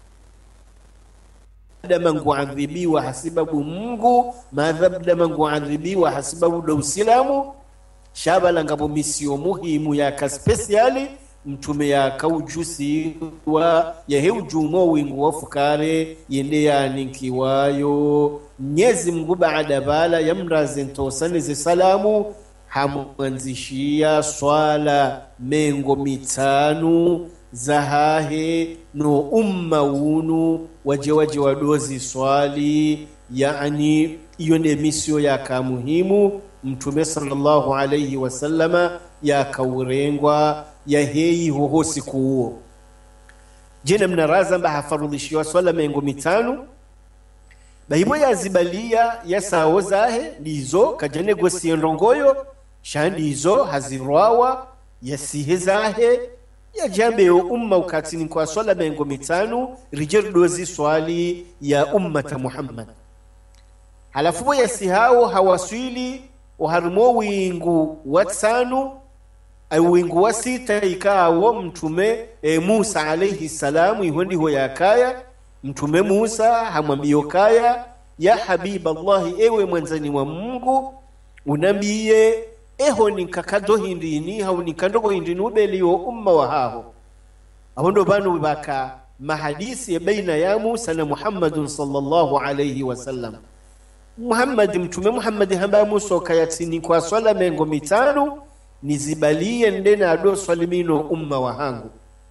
mangu adhibiwa hasibabu Mungu madhabda mangu adhibiwa hasibabu do Uislamu shabala ngabo misio muhimu ya ka speciali mtume ya kaujusi wa yahe ujumo wingu wa fukare yende ya ninkiwayo Mwenyezi Mungu baada bala yamraze ntosane ze salamu hamuanzishia swala mengo mitanu zahahe no umma unu waje waje wadozi swali, yani iyo ne misio ya ka muhimu mtume sallallahu alayhi wasallama ya kaurengwa ya heyi hoho siku huo. Jena mnaraza mba hafarudhishiwa swala mengo mitanu bahibo ya zibalia ya sao zahe lizo kajane gosi ndongoyo shandi izo hazirwawa ya sihe zahe ya jambe umma ukatini kwa swala mengo mitanu rijerdozi swali ya ummata Muhammad. Halafu ya sihao hawaswili uharumo wingu watanu ay wingu wa sita ikawo mtume e, Musa alayhi salamu ihondi ho yakaya mtume Musa hamwambio kaya ya habib Allah ewe mwanzani wa Mungu unambie eho nikakado hindini hau nikandoko hindini ubeliyo umma wa hao ahondo banu baka mahadisi ya baina ya Musa na Muhammadun sallallahu alayhi wasallam. Muhammad mtume Muhammad hamba Musa kayatini kwa swala mengo mitano nizibalie ndena ado swalimino umma wa hangu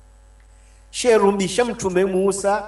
sherumbisha mtume Musa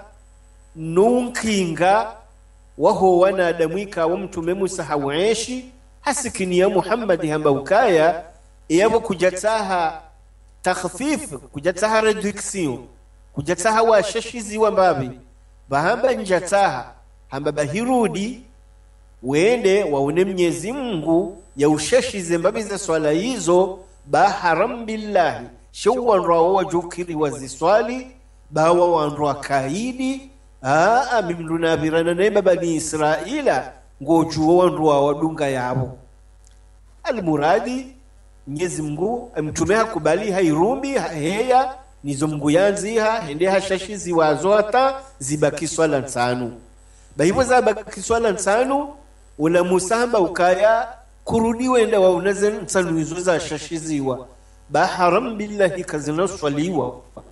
nunkinga waho wana adamwika wa mtume Musa haweshi hasikini ya Muhammad hamba ukaya yabo kujataha takhfif kujataha reduction kujataha wa shashizi wa mbabi bahamba njataha hamba bahirudi wende waone Mwenyezi Mungu ya ushashize mbabi za swala hizo baharam billahi shawanra wajukiri waziswali bawa wanra kaidi aa mimluna birana neba bani Israila ngojuwa wanra wadunga yabo almuradi Mwenyezi Mungu mtume hakubali hairumbi heya nizo Mungu yanziha hende hashashizi wazota zibaki swala nsanu bahibo za baki swala nsanu ula musamba ukaya kurudi wenda wa unaze nsanu hizo za shashiziwa baharam billahi kazina swaliwa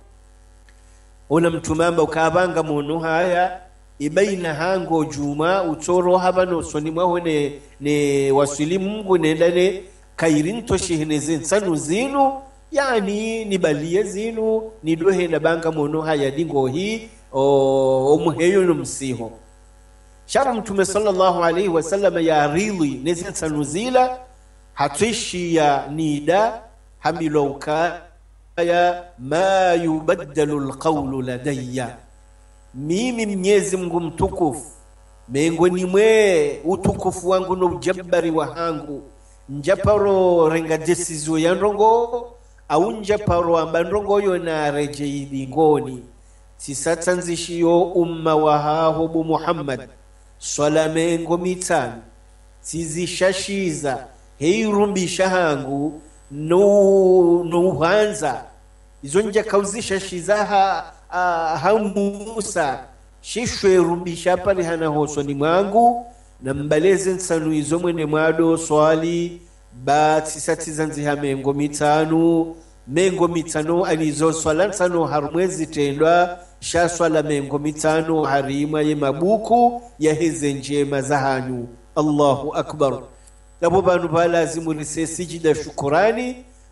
ula mtumamba ukabanga muntu haya ibaina hango juma utoro habano soni mwaho ne, ne wasili Mungu nendane kairinto shihineze nsanu zinu yani nibalie zinu nidohe na banga muntu haya dingo hii omuheyo numsiho shara mtume sallallahu alayhi wasallam ya ridhi nezi sanuzila hatishi ya nida hamilouka ya ma yubaddalu alqawlu ladayya mimi Mwenyezi Mungu mtukufu mengoni mwe utukufu wangu no jabbari wa hangu njaparo renga decision ya ndongo au njaparo amba ndongo yo na rejeidi ngoni sisatanzishiyo umma wa hahu Muhammad swala mengo mitanu sizishashiza heirumbisha hangu no no hanza izo nja kauzishashiza ha, ha, ha Musa shishwe rumbisha pale hana hoso ni mwangu na mbaleze nsanu izo mwene mwado swali ba tisatizanzi ha mengo mitanu mengo mitano alizo swala nsanu harumwezi tendwa sha swala mengo mitano harima ye mabuku ya heze njema zahanyu. Allahu akbar. Nabo banu balazimu rise sijida shukurani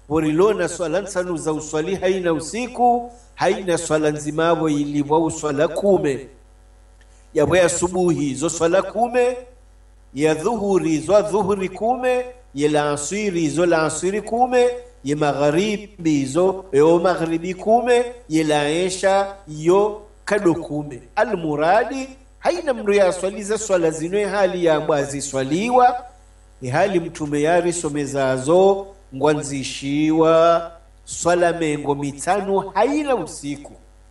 warilona swala nsanu za uswali haina usiku haina swala nzimabo ilibwa uswala kume yabwe asubuhi zo swala kume ya dhuhuri zo dhuhuri kume ya laasiri zo laasiri kume ya magharibi zo yo magharibi kume ya laesha yo kado kume almuradi haina mru ya swaliza swala zinwe hali ya mwazi swaliwa hali mtume yari somezazo ngwanzishiwa swala mengo mitano haina usiku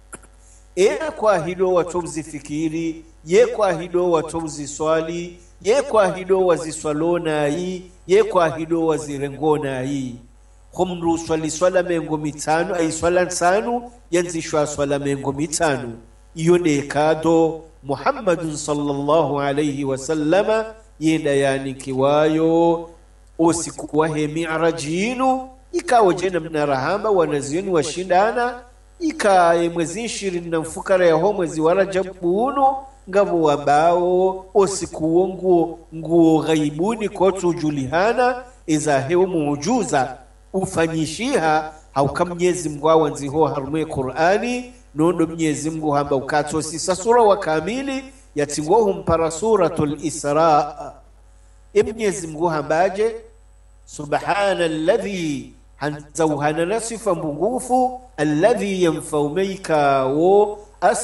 ea kwa hido watobuzi fikiri ye kwa hido watobuzi swali ye kwa hido waziswalona hii ye kwa hido wazirengona hii khumru swali swala mengo mitano ay swala nsanu yanzishwa swala mengo mitano iyo dekado Muhammadun sallallahu alayhi wasallama yenda yani kiwayo usiku wahe mi'rajinu ikawa jena mnarahamba wanazioni washindana ikaye mwezi ishirini na mfukara ya ho mwezi wa Rajabu uno ngabo wabao usiku nguo nguo ghaibuni kotu julihana iza hewa muujuza ufanyishiha hauka mnyezi Mungu awanziho harume Qur'ani nondo mnyezi Mungu hamba ukato sisa sura wa kamili yatingohu mpara suratul Isra mnyezi Mungu hambaje subhana alladhi hanzauhana nasifa mbugufu alladhi yanfaumeika wo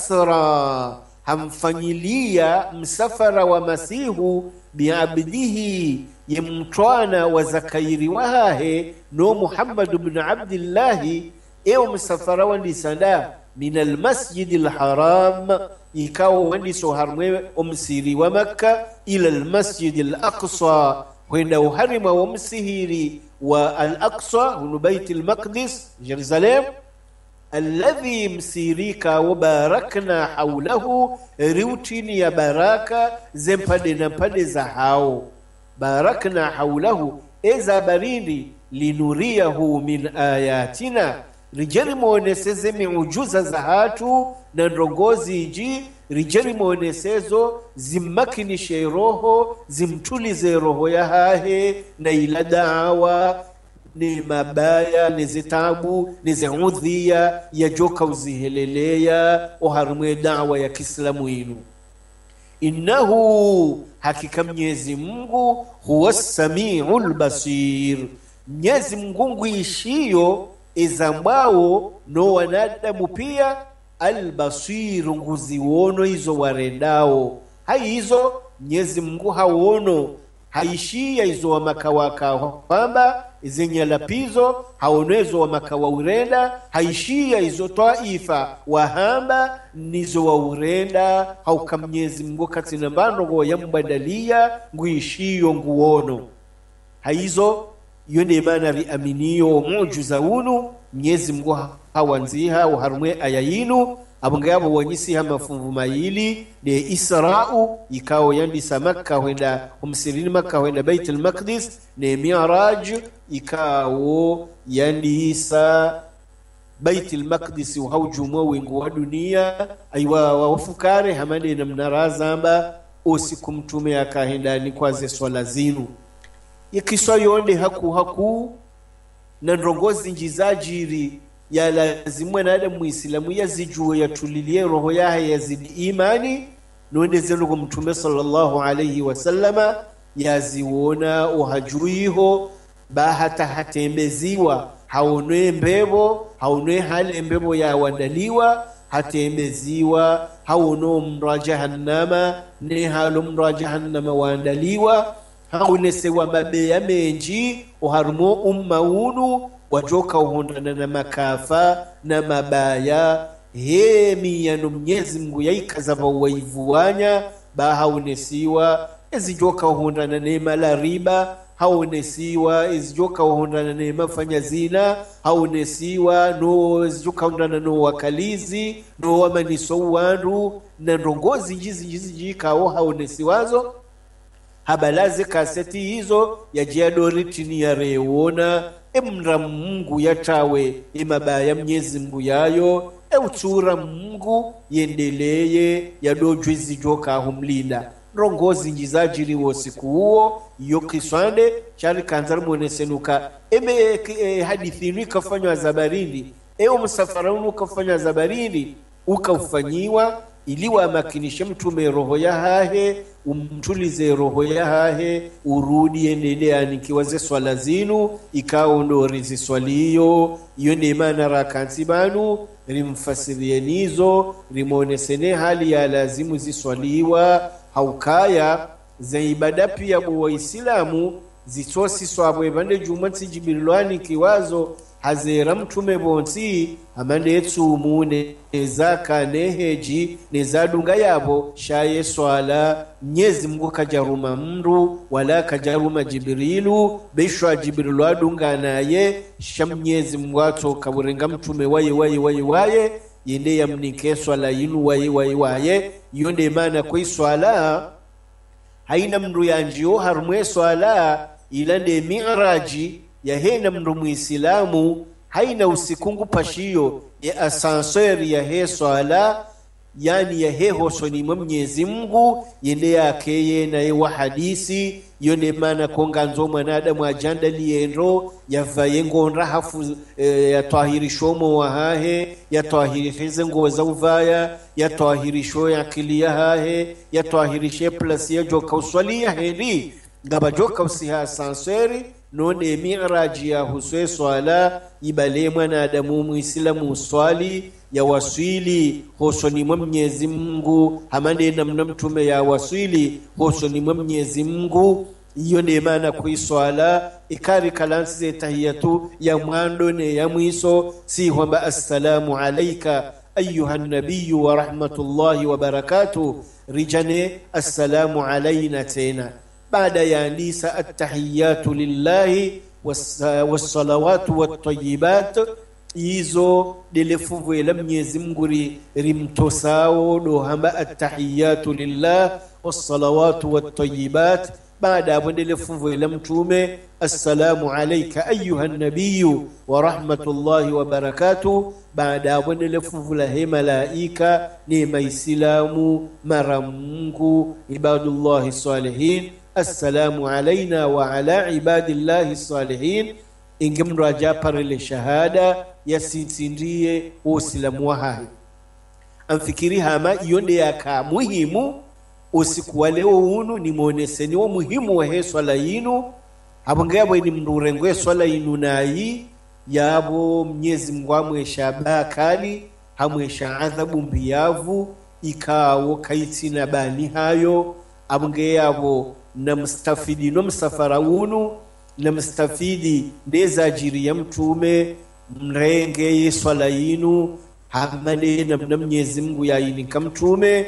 asra hamfanyilia msafara wa masihu biabdihi yemtwana wa zakairi wahahe no Muhammad ibn Abdillahi eo msafara wandi sanda min almasjid alharam ikawa wandi soharmwe omsiri wa Makka ila almasjid alaqsa wenda uharima wa msihiri wa al-aqsa hunu bait al-maqdis Jerusalem alladhi msirika wa barakna hawlahu riutini ya baraka zempade na pade za hao barakna hawlahu eza barindi linuriyahu min ayatina rijali muoneseze miujuza za hatu na ndongozi iji rijali muonesezo zimmakinishe roho zimtulize roho ya hahe na ila da'wa ni mabaya ni zitabu ni ziudhia ya joka uzihelelea uharumwe da'wa ya Kiislamu inu innahu hakika Mwenyezi Mungu huwa samiul basir Mwenyezi Mungu nguishiyo izambao no wanadamu pia albasir nguziwono hizo warendao hai hizo Mwenyezi Mungu haono haishia hizo wa makawaka kwamba zenye lapizo haonezo wa makawa urenda haishia hizo taifa wahamba nizo wa urenda hauka Mwenyezi Mungu katina mbano go yambadalia nguishiyo nguono haizo yone maana riaminiyo muujuza unu Mwenyezi Mungu hawanziha uharumwe ayayinu abangabo wanyisi hama funvu maili de Isra'u ikao yandisa Makka wenda umsirini Makka wenda Bait al-Maqdis ne Mi'raj ikao yandisa Bait al-Maqdis uhaujumo wingu wa dunia aiwa wafukare hamande na mnarazamba usiku mtume akahenda ni kwaze swala zinu yakiswa yonde haku haku na ndongozi njizajiri ya lazimwe na Adamu Muislamu yazijue yatulilie roho yahe yazidi imani nondeze nuko mtume sallallahu alayhi wasallama yaziona uhajuiho bahata hatembeziwa haonwe mbebo haonwe hali mbebo ya wandaliwa hatembeziwa haono mrajahannama ne halo mrajahannama waandaliwa haunesewa mabeya menji uharumo umma unu wajoka uhondana na makafa na mabaya hemi ya Mwenyezi Mungu yaikazava waivuanya ba haunesiwa ezijoka uhondana na mala riba haunesiwa ezijoka uhondana na mafanya zina haunesiwa no ezijoka uhondana no wakalizi no wamaniso wandu na ndongozi njizi njizi jikao haunesiwazo habalaze kaseti hizo ya jiadoritini ya rewona emra Mungu yatawe imabaya Mwenyezi Mungu yayo eutura Mungu yendeleye yadojwe zijoka humlinda rongozi njizajiri wo siku huo iyo kiswande chari kanzari mwonesenuka eme e, hadithi ni kafanywa zabarindi eo msafara unu kafanywa zabarindi ukaufanyiwa ili wamakinishe mtume roho ya hahe umtulize roho ya hahe urudi endelea nikiwaze swala zinu ikao ndo riziswaliyo iyo ni maana rakansi banu rimfasirie nizo rimonesene hali ya lazimu ziswaliwa haukaya za ibada pia wa Islamu zitosi swabwe bande jumansi jibilwani kiwazo hazera mtume bonsi amande etsumu nezaka neheji nezadunga yabo shaye swala nyezi Mungu kajaruma mru wala kajaruma Jibrilu bishwa Jibrilu adunga naye shamnyezi Mungu atoka burenga mtume waye waye waye waye yende yamnike swala yinu waye waye waye yonde maana kwa swala haina mru yanjio harumwe swala ilande mi'raji ya hena mru muislamu haina usikungu pashiyo ya asanseri ya he swala yani ya he hosoni Mwenyezi Mungu yende yake yena wa hadisi yone maana konga nzo mwanadamu ajanda liendo yavaye ngonra hafu e, ya tahirishomo wa hahe ya tahirize ngoza uvaya ya tahirisho ya kilia hahe ya tahirishe plus ya joka uswalia heri ngaba joka usiha sanseri none mi'raji ya huswe swala ibale mwanadamu muislamu swali ya waswili hosoni Mwenyezi Mungu hamande na mtume ya waswili hosoni Mwenyezi Mungu iyo ne maana kuiswala ikari kalansi tahiyatu ya mwando ne ya mwiso si kwamba assalamu alayka ayuha nabiyyu wa rahmatullahi wa barakatuh rijane assalamu alayna tena baada ya nisa attahiyatu lillahi wassalawatu wattayyibat izo delefuvu ila Mwenyezi Mungu rimtosao do hamba attahiyatu lillah wassalawatu wattayyibat baada ya delefuvu ila mtume assalamu alayka ayuha nabiyyu wa rahmatullahi wa barakatuh baada ya delefuvu la malaika ni maislamu mara Mungu ibadullahi salihin assalamu alayna wa ala ibadillahi salihin ingemraja parele shahada yasitindie uislamu wa hai amfikiri hama yonde yaka muhimu usiku wa leo unu ni muoneseni wa muhimu wa he swala yinu abangabo ni mrurengwe swala yinu nayi yabo Mwenyezi Mungu amwesha bakali hamwesha adhabu mbiyavu ikawo kaitina bani hayo abunge yabo na mustafidi no msafara unu na mustafidi ndeza jiri ya mtume mrenge swala yinu hamane na Mwenyezi Mungu ya yini kamtume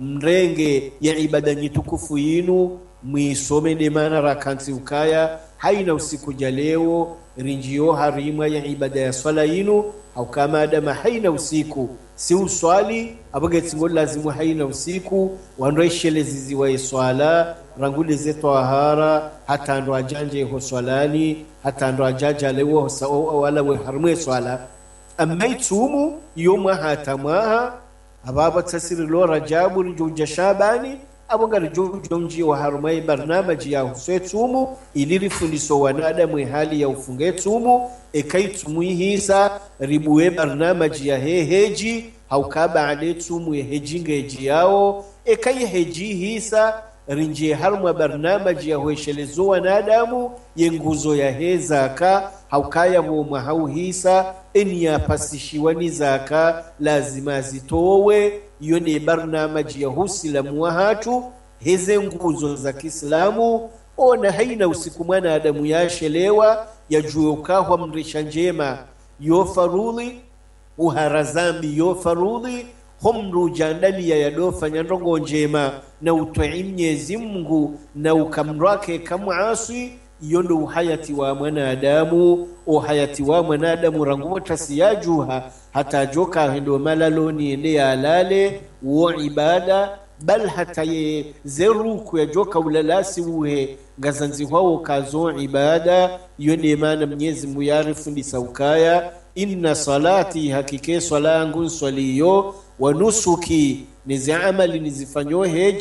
mrenge ya ibada nyitukufu yinu mwisome ne maana rakansi ukaya haina usiku jaleo rinjio harima ya ibada ya swala yinu au kama adama haina usiku si uswali abageti ngo lazimu haina usiku wandoeshele ziziwa swala rangule zetu ahara hata ndo ajanje ho swalani hata ndo ajaja lewo wala we harmwe swala amma itumu yoma hatamaha ababa tasiri lo rajabu njuja shabani abonga jonji wa harmai barnamaji ya husetumu iliri fundiso wanadamu hali ya ufungetumu ekaitumu hisa ribuwe barnamaji ya heheji haukaba adetumu hejingeji yao ekai heji hisa rinje harma barnamaji ya hueshelezo wanadamu yenguzo ya he zaka haukaya woma hau hisa eni ya pasishiwa ni zaka lazima zitowe yone barnamaji ya husilamu wa hatu heze nguzo za Kiislamu ona haina usiku mwana adamu yashelewa yajue ukahwa mrisha njema yo faruli uharazambi yo faruli homru jandali ya yadofa nyandongo njema na utoi Mwenyezi Mungu na ukamrake kamuasi yondo uhayati wa mwanadamu uhayati wa mwanadamu rangota siyajuha hata joka hendo malaloni ende ya alale uo ibada bal hata ye zeruku ya joka ulalasi uhe ngazanzi wao kazo ibada yonde maana Mwenyezi Mungu yarifundisa ukaya inna salati hakike swala yangu swaliyo wa nusuki nizi amali nizifanyo heji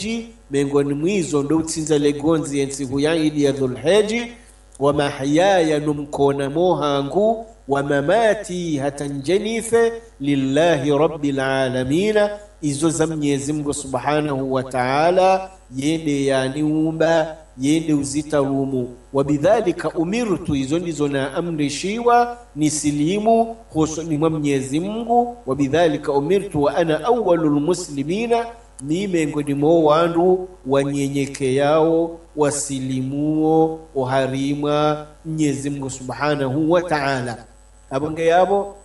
mengoni mwizo ndo utsinza legonzi yensiku ya idi ya dhulheji wa mahyaya numkona mohangu wa mamati hata njenife lillahi rabbil alamina izo za Mwenyezi Mungu subhanahu wa ta'ala yende yaniumba yende uzitarumu wabidhalika umirtu izo ndizo na amrishiwa nisilimu husoni mwa Mwenyezi Mungu wabidhalika umirtu wa ana awwalul muslimina ni mengoni mo wandu wanyenyeke yao wasilimuo uharimwa Mwenyezi Mungu subhanahu wa ta'ala abonge yabo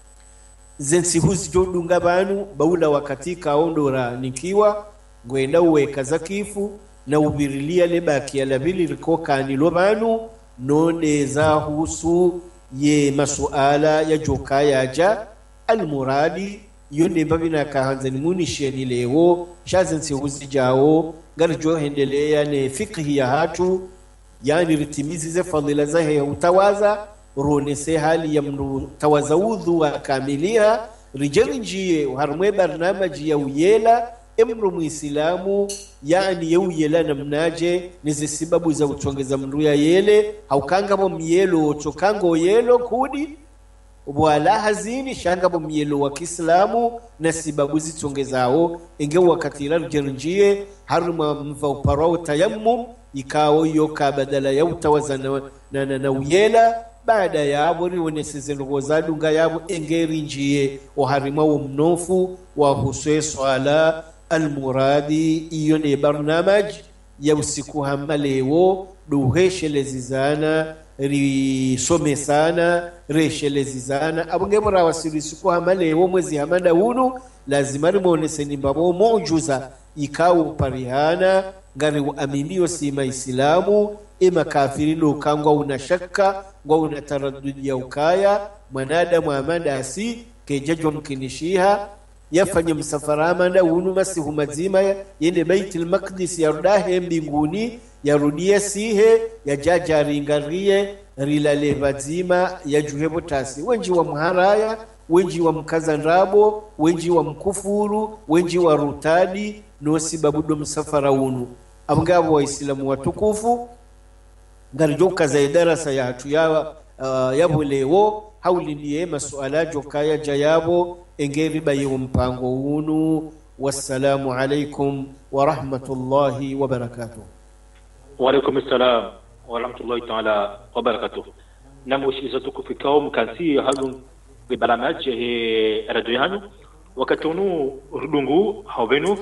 zensi huzi jodunga banu baula wakati kaondora nikiwa gwenda uweka zakifu na ubirilia lebaki ya labili rikoka nilo banu none za husu ye masuala ya joka yaja almuradi yonde babina kahanzani munisheni lewo shazensi huzi jao garjo hendelea ne fikhi ya hatu yani ritimizi ze fadhila zahe utawaza ronese hali ya mnu tawazaudhu wa kamilia rijali njie harmwe barnamaji ya uyela emru muislamu yani ya uyela na mnaje nizi sababu za utongeza mru ya yele haukanga bo mielo chokango yelo kudi wala hazini shanga bo mielo wa Kiislamu na sababu zitongezao inge wakati la rijali njie harma mva uparao tayammum ikawo yoka badala ya utawaza na, na, na, na uyela baada ya abori wenesize ngozadunga yabo engeri njie oharima wo mnofu wa huswe swala almuradi iyo ne barnamaj ya usiku hamalewo duheshelezizana risome sana reshelezizana abunge bora wasiri siku hamalewo mwezi hamanda hunu lazima rimonese nimbabo muujuza ikawo parihana ngari uaminio sima Islamu ima kafiri no kangwa una shakka ngwa una taraddudi ya ukaya mwanadamu amanda asi kejajo mkinishiha yafanye msafara amanda unu masihu mazima yende Baitul Maqdis yarudahe mbinguni yarudie sihe yajaja ringarie rilale vazima yajuhebo tasi wenji wa mharaya wenji wa mkazanrabo wenji wa mkufuru wenji wa rutadi no sibabudo msafara unu abngabo wa Islamu watukufu ngarijoka za darasa ya hatu ya uh, yabo lewo hauli ndiye masuala jokaya jayabo engeri bayo mpango unu wassalamu alaikum wa rahmatullahi wa barakatuh wa alaikum assalam wa rahmatullahi ta'ala wa barakatuh namushi zatuku fikao mkansi halun bibaramaji he radio hanu wakati unu rudungu hawenu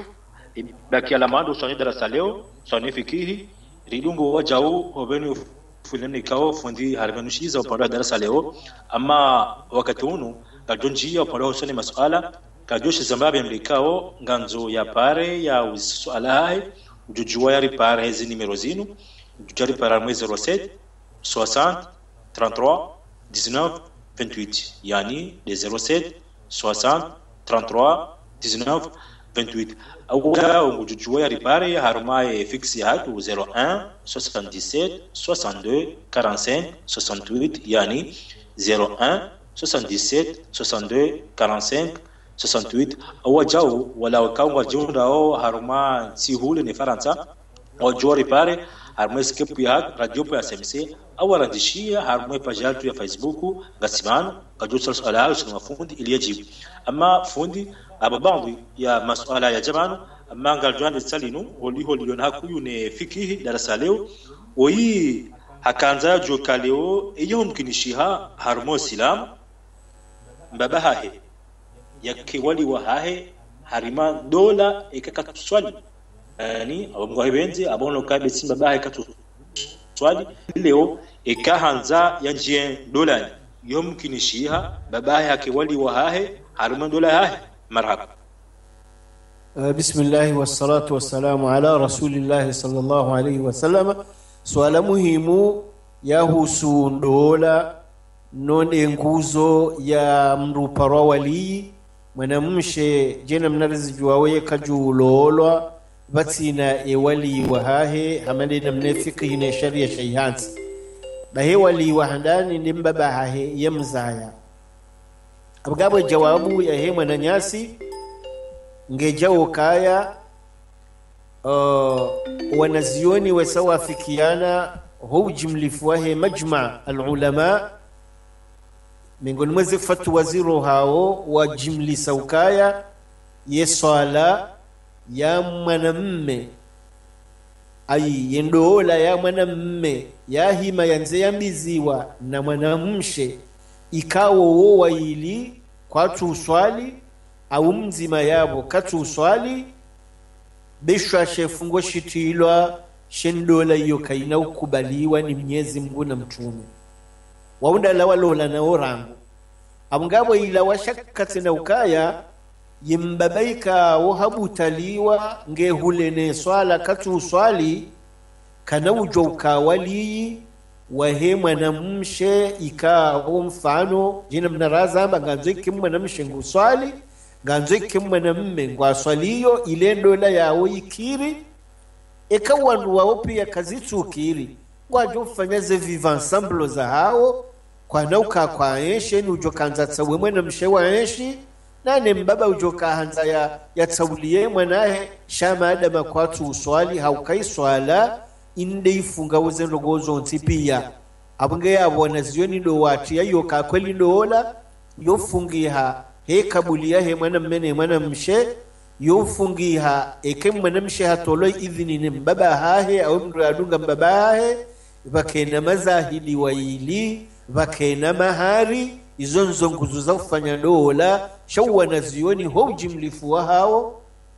baki alamando soni darasa leo soni fikihi ridungu wajau hawenu fulani kao fundi harbanushiza upande darasa leo ama wakati unu kajonjia upande soni masuala kajoshi zambabe mlikao nganzo ya pare ya suala hai ujujua ya pare hizi numero zinu ujujari pare mwe zero sept soixante trente-trois dix-neuf vingt-huit yani de zero sept soixante trente-trois dix-neuf vingt-huit awuga ujujua ya pare harumaye fixi hatu zero un soixante-dix-sept soixante-deux quarante-cinq soixante-huit yani zero un soixante-dix-sept soixante-deux quarante-cinq soixante-huit awajau wala wakangwa jundao haruma sihule ni Faransa wajori pare haruma skip ya radio ya S M C awarandishia haruma page ya Facebook ngasimano kajusa swala usuna fundi iliyajibu ama fundi ababandi ya masuala ya jamano ama ngaljuande salinu holi holi yon hakuyu ne fikihi darasa leo oyi hakanza joka leo iyo mkinishiha haruma Islam mbabaha he yake wali wa hahe harima dola ikaka swali yani abamwa benzi abono kabe simba bahe katu swali leo ikahanza yanje dola yomkinishiha babahe yake wali wa hahe harima dola hahe marhaba bismillah wassalatu wassalamu ala rasulillah sallallahu alayhi wasallam swala muhimu yahusu dola none nguzo ya mrupara wali mwanamshe jena mnarizijua weye kajulolwa batsina e wali wa hahe hamande na mnafiki ne sharia shayhansi bahe wali wa handani ni mbaba hahe yamzaya abgabo jawabu ya he mwananyasi ngejawo kaya uh, wanazioni wasawafikiana huu jimlifu wahe majma alulama miongoni mwezi fatwa ziro hao wajimlisa ukaya ye swala ya mwanamme ai yendoola ya mwanamme ya hima yanze yambiziwa na mwanamshe ikawo wo waili kwatu uswali au mzima yabo katu uswali bishwa shefungo shitilwa shendola iyo kaina ukubaliwa ni Mwenyezi Mungu na mtume waunda la walola na orangu amgabo ila washakati na ukaya yimbabaika wahabutaliwa ngehulene swala katu uswali kana ujo ukawali wahe mwanamshe ikawo mfano jina mnaraza amba nganzo iki mwanamshe nguswali nganzo iki mwanamme ngwaswaliyo ile ndola yawo ikiri eka wandu wao pia kazitukiri wajo ufanya ze viva ensemble za hao kwa nauka kwa enshi ni ujo kanza tsawe mwanamshe wa enshi nane mbaba ujo kahanza ya, ya tsauliye mwanahe shama adama kwatu uswali haukai swala inde ifunga uze ndogozo ntipia abunge yabo wanazioni ndo wati ya yoka kweli ndola yofungiha he kabulia he mwana mmene mwana mshe yofungiha eke mwana mshe hatolo idhini ni mbaba hahe au mdu adunga mbaba hahe vakena mazahidi waili vakena mahari izo nzo nguzu za ufanya dola shau wanazioni ho jimlifu wa hao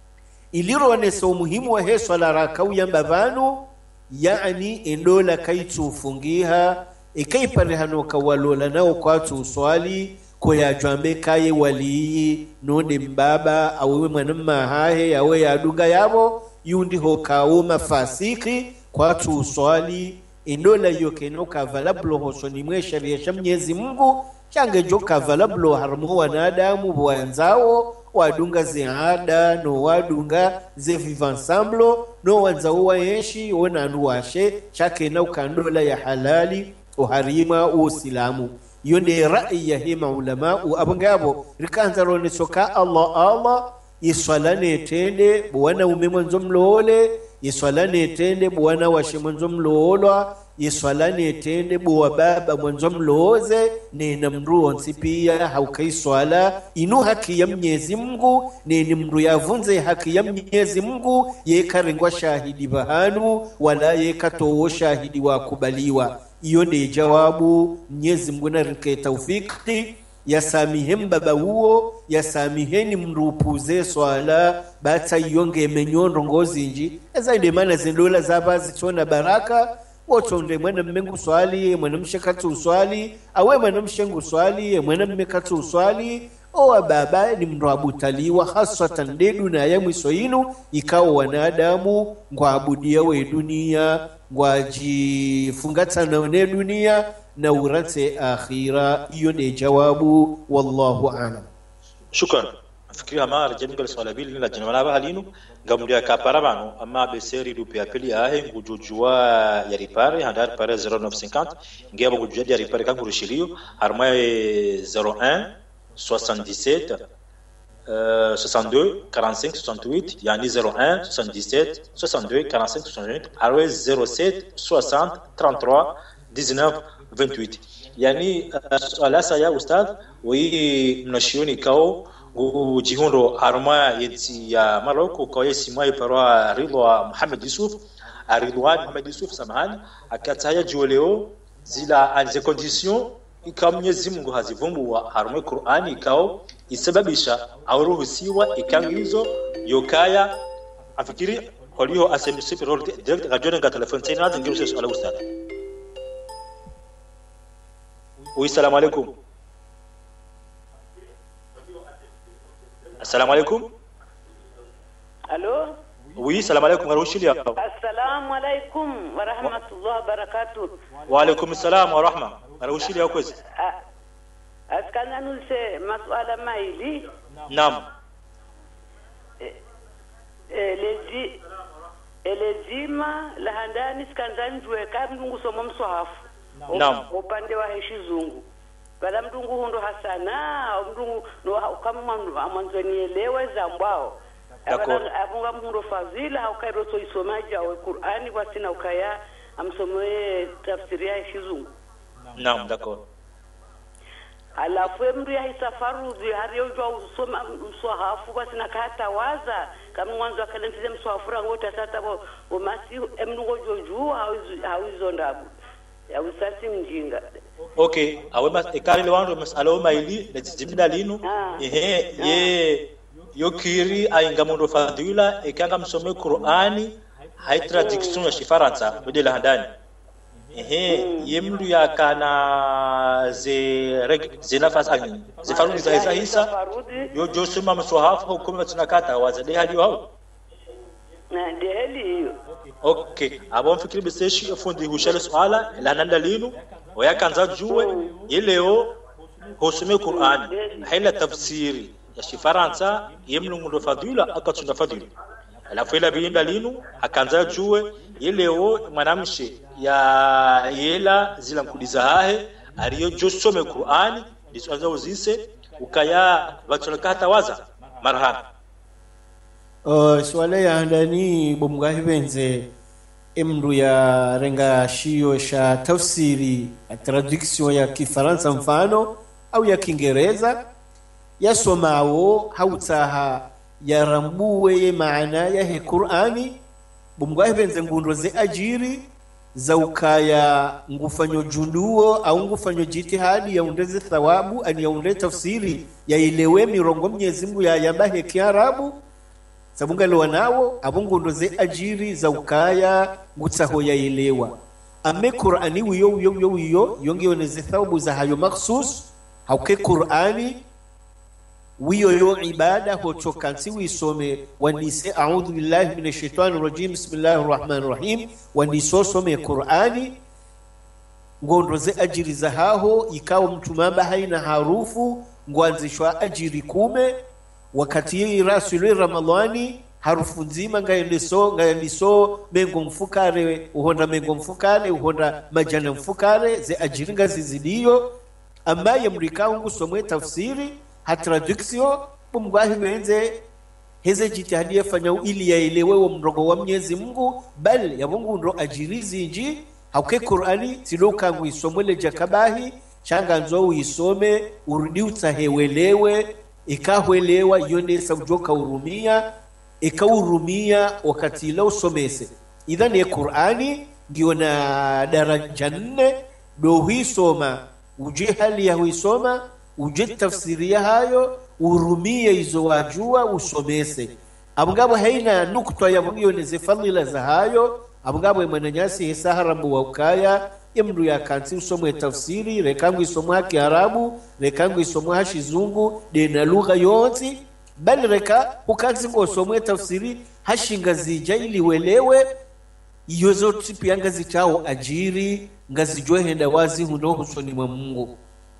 iliro wanesa umuhimu wa he swala rakau ya mbavanu yaani endola kaitu ufungiha ikaipare hano kawalola nao kwatu uswali koya jwambe kaye waliyi nonde mbaba awewe mwanamma hahe awe ya adunga yabo yundi hokawo mafasiki kwatu uswali endola yoke no kavalablo hoso ni mwe sharia sha Mwenyezi Mungu change jo kavalablo harmu wanadamu bwanzao wadunga ziada no wadunga ze vivre ensemble no wanzao waeshi ona anuwashe chake na ukandola ya halali uharima uislamu yonde rai ya hema ulama abangabo rikanza rone soka Allah Allah iswalane tende bwana ume mwanzo mlole iswalane tende bwana washe mwanzo mlolwa iswalane tende bwa baba mwanzo mloze nena mruo nsipia haukai swala inu haki ya Mwenyezi Mungu neni mru yavunze haki ya Mwenyezi Mungu yekarengwa shahidi bahanu wala yekatowo shahidi wa kubaliwa iyo ndi jawabu Mwenyezi Mungu na rike taufiki yasamiheni baba huo yasamiheni mrupuze swala bata yonge menyondo ngozi nji ezaide mana zindola zabazi tona baraka wotonde mwana mmengu swali mwana mshekatu uswali awe mwana mshengu swali mwana mmekatu uswali owa baba ni mrabutaliwa hasatan dedu na ya mwisoinu ikawa wanadamu ngwabudia we dunia ngwajifungata na one dunia na urate akhira. Iyo ni jawabu, wallahu a'lam. Shukran. Fikiri ama rejemi kwa swala bili la jina wanaba halinu ngamulia kapara bano ama beseri dupe apeli ahe ngujujua ya ripare handar pare zero neuf cinquante ngeba ngujujua ya ripare kangu rishiliyo harmaye zero un soixante-dix-sept soixante-deux quarante-cinq soixante-huit yani zero un soixante-dix-sept soixante-deux quarante-cinq soixante-huit harwe zero sept soixante trente-trois dix-neuf vingt-huit yani alasa ya ustad wi mnashioni kao ujihundo harma yeti ya Maroko kwa yesi mai parwa Ridwa Muhammad Yusuf Ridwan Muhammad Yusuf samahani akataya jioleo zila anze condition ikam Mwenyezi Mungu hazivumbu wa harma Qur'ani ikao isababisha auruhusiwa ikangizo yokaya afikiri holio asemisipi role direct radio nga telefone tena ngirushe swala ustad. Oui, salam alaikum. Assalamu alaikum. Allô? Oui, salam alaikum. Assalamu alaikum wa rahmatullahi wa barakatuh. Wa alaikum assalam wa rahma. Arushili ya kwezi. Askana nulse maswala maili. Naam. Elezi elezima la handani skanzanjwe kamdungu somo mswahafu. Naam. Upande wa heshizungu. Bala mdungu hundo hasana mdungu no kama mwanzo nielewe zambao D'accord. Abunga mundo fazila haukairo so isomaji au Qur'ani basi na ukaya amsomoe tafsiri ya Kizungu. Naam, d'accord. Alafu mri ya safaruzi hariyo jwa usoma mswahafu basi na kata waza kama mwanzo akalentize mswahafu rangu wote sasa bo umasi emnugo joju hauizo ndabu ya usasi mjinga. Okay, awe mas ekari wandu masalo maili na jimda linu ehe ye yokiri ainga mundo fadila ekanga msome Qur'ani hai traduction ya Kifaransa modela handani. Ehe yemlu ya kana ze reg ze nafas agni ze farudi za hisa hisa yo josuma mswahafu hukumu tunakata wazade hadi wao na deheli hiyo. Okay, abon fikiri biseshi afundi hushale swala la nanda linu wayakanza juwe yeleo hosome Qur'an haila tafsiri ya Kifaransa yemlu mundo fadila akatunda fadila alafu ila bilinda linu akanza juwe yeleo mwanamshe ya yela zila mkudiza hahe ariyo josome Qur'ani diswanza uzise ukaya batulakata waza marhaba. Uh, swala ya ndani bomgahi benze emru ya renga shio sha tafsiri traduction ya Kifaransa mfano au ya Kiingereza yasomao hautaha yarambuwe ye maana ya he Qur'ani bomgahi benze ngundo ze ajiri za ukaya ngufanyo junduo au ngufanyo jitihadi ya undeze thawabu ani ya unde tafsiri ya ilewe mirongo Mwenyezi Mungu ya yabahe Kiarabu sabunga lo nao abungundo ze ajiri za ukaya ngutsaho ya ilewa ame Qur'ani wiyo wiyo wiyo wiyo yonge oneze thawabu za hayo maksus hauke Qur'ani wiyo yo ibada hotokansi wisome wanise a'udhu billahi minash shaitani rajim bismillahir rahmanir rahim waniso some Qur'ani ngondo ze ajiri za haho ikawa mtu mamba haina harufu ngwanzishwa ajiri kume wakati rasuli Ramadhani harufu nzima ngayendeso ngayendiso mengo mfukare uhonda mengo mfukare uhonda majana mfukare ze ajiringa zizidio ambaye mrikao ngusomwe tafsiri ha traduction bumgwahi benze heze jitihadi yafanya ili yaelewe wa mrogo wa Mwenyezi Mungu bali ya Mungu ndo ajirizi nji hauke Qur'ani tiloka nguisomwele jakabahi changa nzo uisome urudi utahewelewe ikahwelewa yone saujoka urumia ikaurumia wakati la usomese idhani ya Qur'ani ndio na daraja nne do huisoma uje hali ya huisoma uje tafsiri ya hayo urumie hizo wajua usomese abungabo haina nukta ya yone zifadhila za hayo abungabo mwananyasi hisaharambu wa ukaya emru ya kansi usomwe tafsiri rekangu isomwa Kiarabu rekangu isomwa Kizungu de na lugha yote bali reka ukanzi ngosomwe tafsiri hashinga zija ili welewe iyo zote pia ngazi chao ajiri ngazi joe henda wazi huno husoni mwa Mungu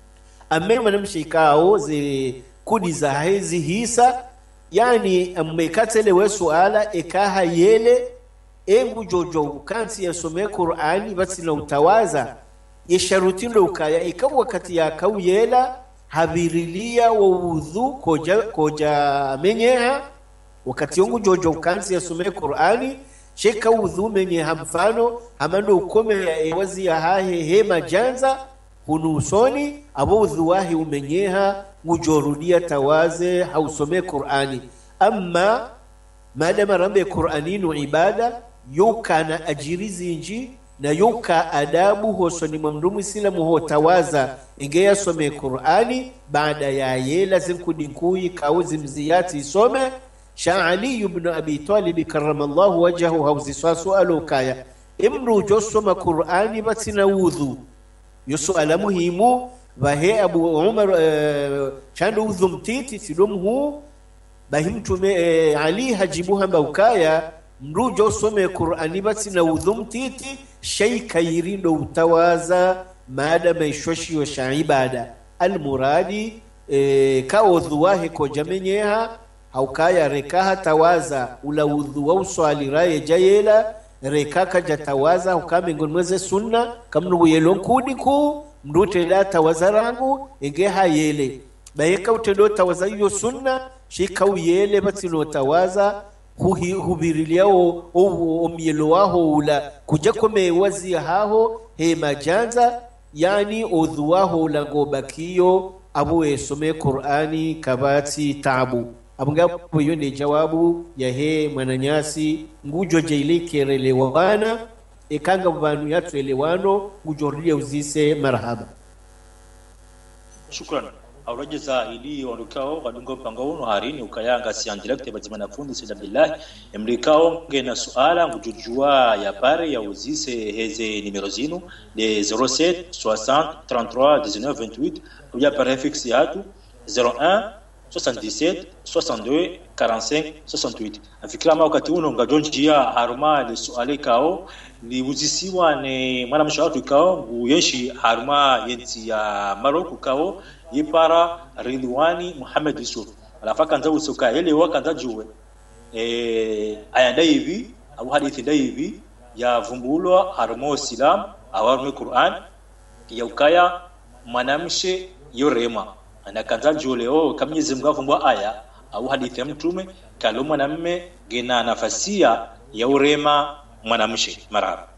amema namshikao ze kudi za hizi hisa yani mmekatele we swala ekaha yele engu jojo ukansi yasome Qur'ani basi na utawaza yesharuti ndo ukaya ikawa wakati ya kauyela habirilia wa udhu koja koja menyeha wakati yangu jojo ukansi yasome Qur'ani sheka udhu menyeha mfano amando ukome ya ewazi ya hahe hema janza hunusoni abo udhu wahi umenyeha ngujorudia tawaze hausome Qur'ani amma madama rambe Qur'ani no ibada yoka na ajirizi nji na yoka adabu hosoni mamdumu islamu hotawaza ingeya some Qur'ani baada ya yela zinkudinkuyi kauzi mziyati isome sha Ali ibn Abi Talib karramallahu wajhahu hauzi sualu kaya imru josoma Qur'ani batina udhu yusuala muhimu bahe Abu Umar uh, chando udhu mtiti sidumhu bahimtume uh, Ali hajibu hamba ukaya mrujo some Qur'ani batina udhu mtiti shay kayirindo utawaza maada maishoshi wa shaibada almuradi e, ka udhuwahi ko jamenyeha haukaya rekaha tawaza ula udhu wa uswali raye jayela rekaka jatawaza hukame ngonweze sunna kamnu yelon kudi ku mrute da tawaza rangu ege hayele bayeka utendo tawaza hiyo sunna shikau yele batino tawaza huhi hubiriliao o omielo waho ula kuja kome wazi haho he majanza yani odhuwaho la gobakiyo abu esome Qur'ani kabati tabu abungapo yone jawabu ya he mwananyasi ngujo jailike relewana ekanga banu yatu elewano ngujoria uzise marhaba. Shukran. Aurajeza ili ondukao kadungo pangawono harini ukayanga si andirekte bazimana fundi sila billahi emlikao ngena suala ngujujua ya pare ya uzise heze numero zinu de zero sept soixante trente-trois dix-neuf vingt-huit kuja pare fixe yatu zero un soixante-dix-sept soixante-deux quarante-cinq soixante-huit. Afikirama wakati uno ngajonjia haruma de suale kao ni uzisiwa ne mwana mshawatu kao uyeshi haruma yenti ya Maroku kao yipara Ridwani Muhammad Yusuf alafaka nza usoka yele wakanza juwe eh aya hivi au hadithi hivi ya vumbulo harmo Islam awarme Qur'an ya ukaya mwanamshe yorema anakanza juwe leo kamnyezi mgavumbwa aya au hadithi ya mtume kalo mwanamme gena nafasia ya urema mwanamshe marara.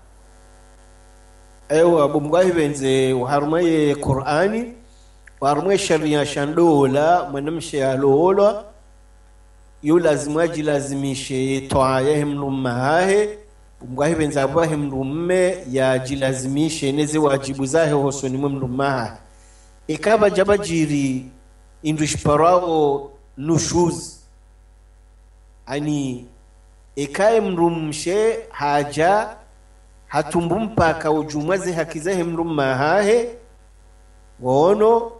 Ewa bumgahi benze uharumaye Qur'ani warumwe sharia shandola mwanamshe aloolwa yu lazima jilazimishe toaya hemlumma hahe bumgahi benze abahe mlumme ya jilazimishe neze wajibu zahe hosoni mlumma hahe ikaba jabajiri indushparao nushuz ani ikaye mrumshe haja hatumbumpaka ujumaze hakizahe mlumma hahe wono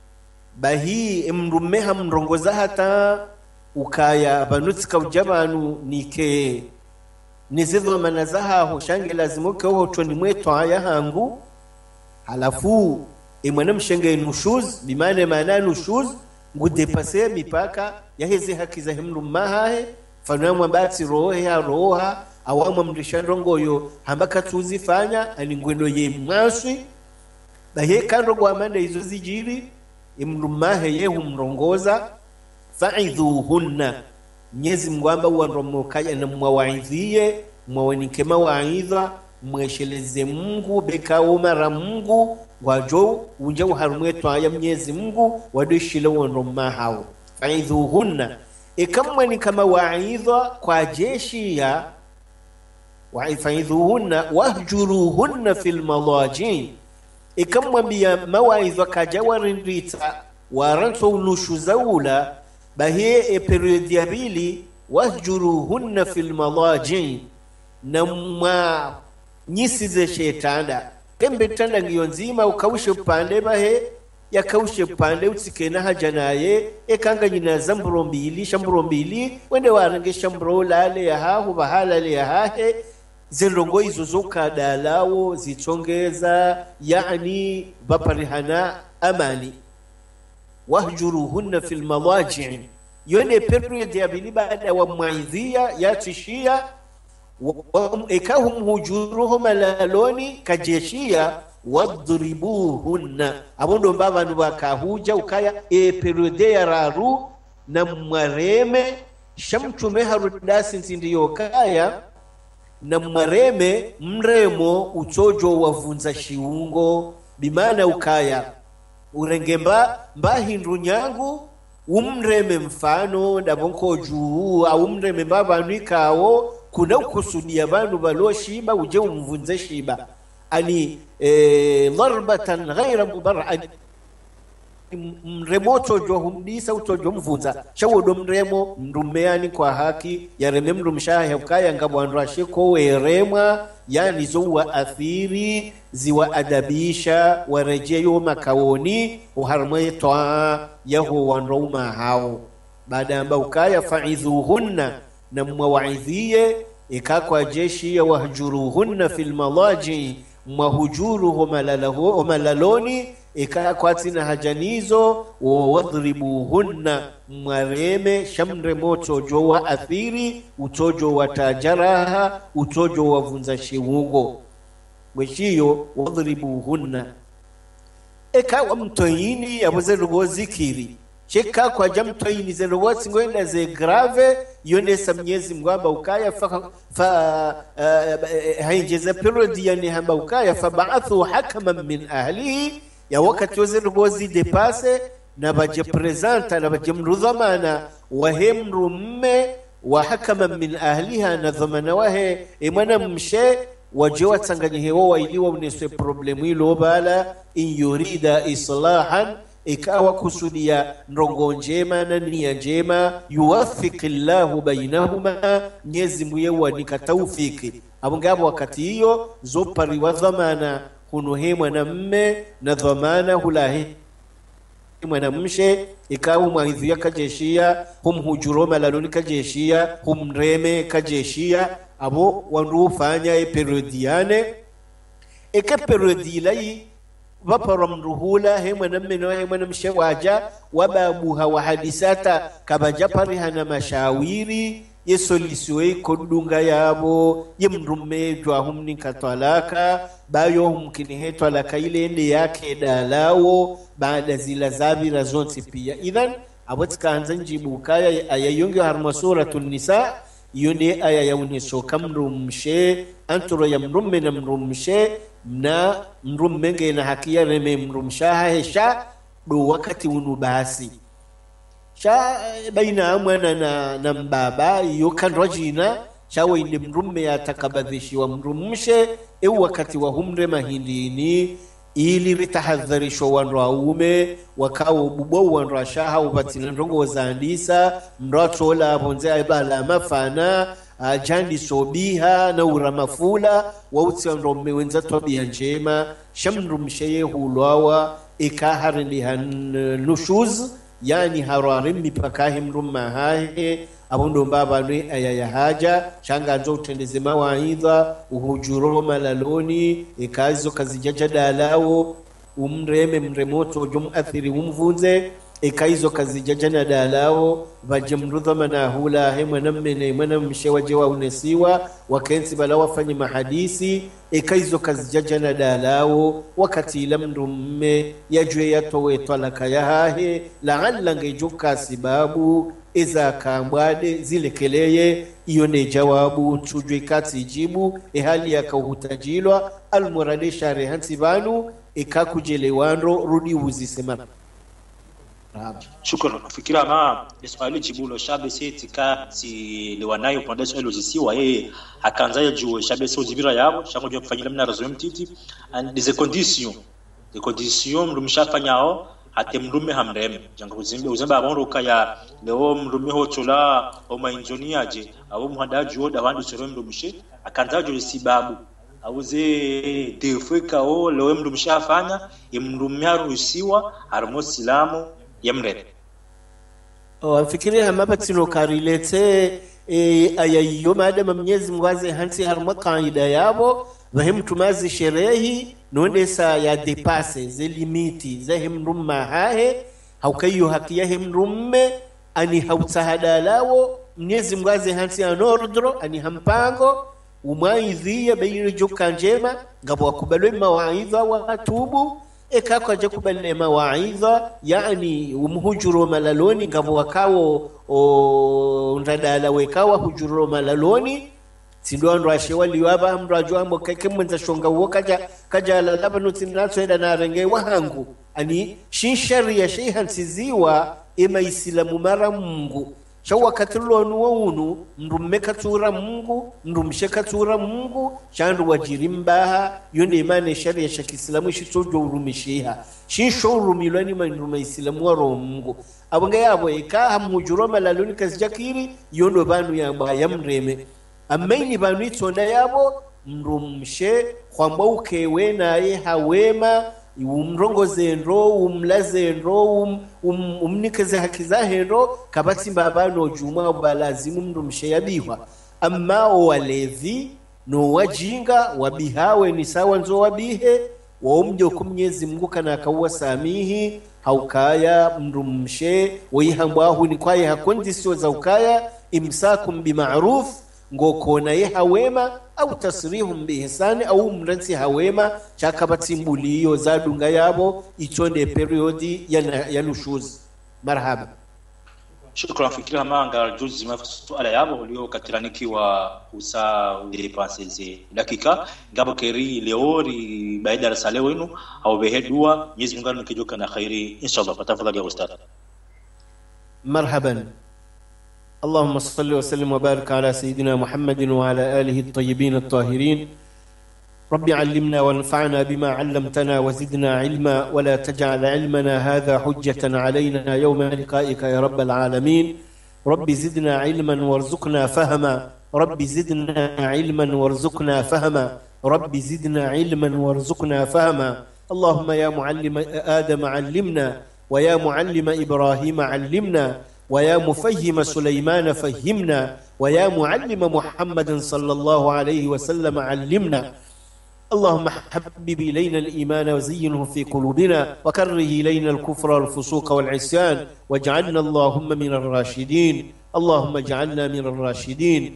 bahi emrume hamrongoza hata ukaya banutsika ujabanu nike nizizo manazaha hoshange lazimuke ho toni mweto aya hangu halafu emwana mshenge nushuz bimane maana nushuz ngudepase mipaka yaheze hakiza hemrumma hahe fanamwa bati rohe ya roha awamwa mrishandongoyo hambaka tuzifanya alingwendo ye mwaswi bahe kando kwa amanda hizo zijiri imrumahe yehu mrongoza fa'idhuhunna Mwenyezi Mungu amba uandromokaya na mwawaidhie mwawanikema waidha mwesheleze Mungu bekao mara Mungu wajo unja uharumwe twaya Mwenyezi Mungu wadoshile uandroma hao fa'idhuhunna ikamwa ni kama waidha kwa jeshi ya wa'ifa'idhuhunna wahjuruhunna fil madaji ikamwambia mawaidha kajawarindita waranto unushu zaula bahie e periodi ya pili wahjuruhunna fil madaji na mwa nyisize shetanda kembe tanda ngiyo nzima ukaushe upande bahe yakaushe upande utsikena haja naye ekanga nyina zamburo mbili shamburo mbili wende warange shamburo lale ya hahu bahala le ya hahe zilongo izo zoka dalawo zitongeza yani baparihana amani wahjuruhunna fil madaji yone period ya bili baada wa maidhia ya tishia ekahum hujuruhum alaloni kajeshia wadribuhunna abondo mbavanu bakahuja ukaya e period ya raru na mwareme shamtume harudasi nsindiyo kaya na mwareme mremo utojo wavunza shiungo bimana ukaya urengemba mbahindu nyangu umreme mfano ndabonko juu au umreme mbavanu ikawo kuna ukusudia banu balo shiba uje umvunze shiba ani e, dharbatan ghaira mubarra mremoto jo humdisa utojo mvunza shawodo mremo mrumeani kwa haki ya reme mrumshahe ukaya ngabwandu shiko weremwa yani zo wa athiri ziwa adabisha warejeyo makawoni uharmwe toa yaho wanroma hao baada amba ukaya fa'idhuhunna na mwawaidhie ikakwa jeshi ya wahjuruhunna fil madaji mwahujuruhum alalahu malaloni ikakwa tina hajanizo wadribuhunna mwareme shamre moto jo wa athiri utojo wa tajaraha utojo wa vunza shiwugo mwishiyo wadribuhunna ikawa mtoyini yabuze rugo zikiri cheka kwa jamtoini zero what's ngoenda ze grave yone sa Mwenyezi Mungu amba ukaya fa, fa uh, hainjeza period yani hamba ukaya fa ba'athu hakaman min ahlihi ya wakati wazero bozi depase na baje presenta na baje mrudhamana wa hemru mme wa hakaman min ahliha na dhamana wahe imana mshe wajewa tanganye wao iliwa uneswe problemu ilo bala in yurida islahan ikawa kusudia ndongo njema na nia njema yuwafiqillahu bainahuma Mwenyezi Mungu yewanika taufiki abongabo wakati hiyo zopari wa dhamana huno mwanamme na dhamana hulahe mwanamshe ikawa mwaidhia kajeshia humhujuro malaloni kajeshia humreme kajeshia abo wanufanya e periodiane eke periodilai vaparamruhula he mwanamme na he mwanamshe waja wababuha wa hadisata kabajapari hana mashawiri ye soliswe kodunga yabo ye mrume jwa humni katwalaka bayo humkini he twalaka ile ende yake dalao baada zila zabira zonti pia idhan abotika anza njibu kaya ayayonge harma suratul nisa yone aya ya uniso kamrumshe anturo ya mrume na mrumshe na mrumme na hakia reme mrumshaha hesha do wakati unubasi sha baina mwana na, na mbaba yokan rajina shawa ile mrumme atakabadhishi wa mrumshe e wakati wa humre mahindini ili ritahadharisho wanraume wakao bubo wanrashaha ubatila ndongo zaandisa mratola bonze ibala mafana ajandi sobiha na uramafula wauti wanrome wenza tabia njema shamrumsheye hulwawa ikaharilihan nushuz yani hararim mipakahi mrumma hahe abundo mbaba ni aya ya haja changa nzo utendeze mawaidha uhujuro malaloni ikazo kazijaja dalao umreme mremoto jumuathiri umvunze ikaizo kazijaja na dalao vajemrudha manahula he mwanamme mwanamshe waje wa unesiwa wakensi bala wafanye mahadisi ikaizo kazijaja na dalao wakati ila mrumme yajwe yatowe talaka yahe la'alla ngejuka sababu iza kambwade zilekeleye iyo ne jawabu tujwe kati jibu ehali yakauhutajilwa almurade shari hansi banu ikakujelewando rudi uzisema. Shukran. Fikira ma swali jibulo shabe seti kati liwanayo pande swali zisiwa yeye akanza juu shabe so jibira yabo shango jo kufanyira mna razo mtiti and des conditions des conditions mrumshafanyao ate mrume hamreme janga kuzimbe uzamba abonruka ya leo mrume hotola o mainjoniaje abo muhadaji oda wandu sero mrumshe akanza juu sibabu auze defeka o leo mrumshafanya imrume harusiwa harmosilamu yamre oh afikiria hamba tino karilete e ayayo madama Mwenyezi Mungu hansi harma kaida yabo bahim tumazi sherehi nondesa ya depase ze limiti ze himrumma hahe haukayo hakia himrumme ani hautahadalawo Mwenyezi Mungu hansi anordro ani hampango umaidhia bayiro joka njema ngabo wakubalwe mawaidha wa atubu ekako aje kubale mawaidha yani umhujuro malaloni ngabo wakawo o ndadala wekawa hujuro malaloni sindo ndo ashewa liwaba mrajwa ambo kake mwenza shonga wo kaja kaja la labano tinatso enda na renge wahangu ani shinshari sheihan siziwa ema islamu mara Mungu shawa katulwa nuunu ndumme katura Mungu ndumshe katura Mungu chandu wajirimbaha yonde imane sharia ya Kiislamu shitojo urumishiha shisho urumilwani mandume Islamu wa Mungu abonga yabo ikaha mujuro malaloni kasjakiri yondo banu yamba yamreme amaini banu itonda yabo ndumshe kwamba ukewe naye hawema umrongoze ndo umlaze ndo um, um, umnikeze hakiza hero kabati mbabano juma balazimu mndumshe yabiwa amma walevi no wajinga wabihawe ni sawa nzo wabihe waumjo kumnyezi Mungu kana akawa samihi haukaya mndumshe wihambwahu ni kwaye hakondisio za ukaya imsakum bima'ruf ngokona ye hawema au tasrihum bihisani au mransi hawema chakabati mbuliyo zadunga yabo ichonde periodi ya, ya nushuz marhaba. Shukran fikira manga juzi ma suala yabo ulio katiraniki wa usa ile paseze dakika ngabo keri leori baada ya sala wenu au behedua Mwenyezi Mungu anikijoka na khairi inshallah. Tafadhali ya ustad. مرحبا. اللهم صل وسلم وبارك على سيدنا محمد وعلى آله الطيبين الطاهرين. رب علمنا وانفعنا بما علمتنا وزدنا علما ولا تجعل علمنا هذا حجة علينا يوم لقائك يا رب العالمين. رب زدنا علما وارزقنا فهما. رب زدنا علما وارزقنا فهما. رب زدنا علما وارزقنا فهما. اللهم يا معلم آدم علمنا، ويا معلم إبراهيم علمنا، ويا مفهم سليمان فهمنا، ويا معلم محمد صلى الله عليه وسلم علمنا. اللهم حبب إلينا الإيمان وزينه في قلوبنا، وكره إلينا الكفر والفسوق والعصيان، واجعلنا اللهم من الراشدين. اللهم اجعلنا من الراشدين.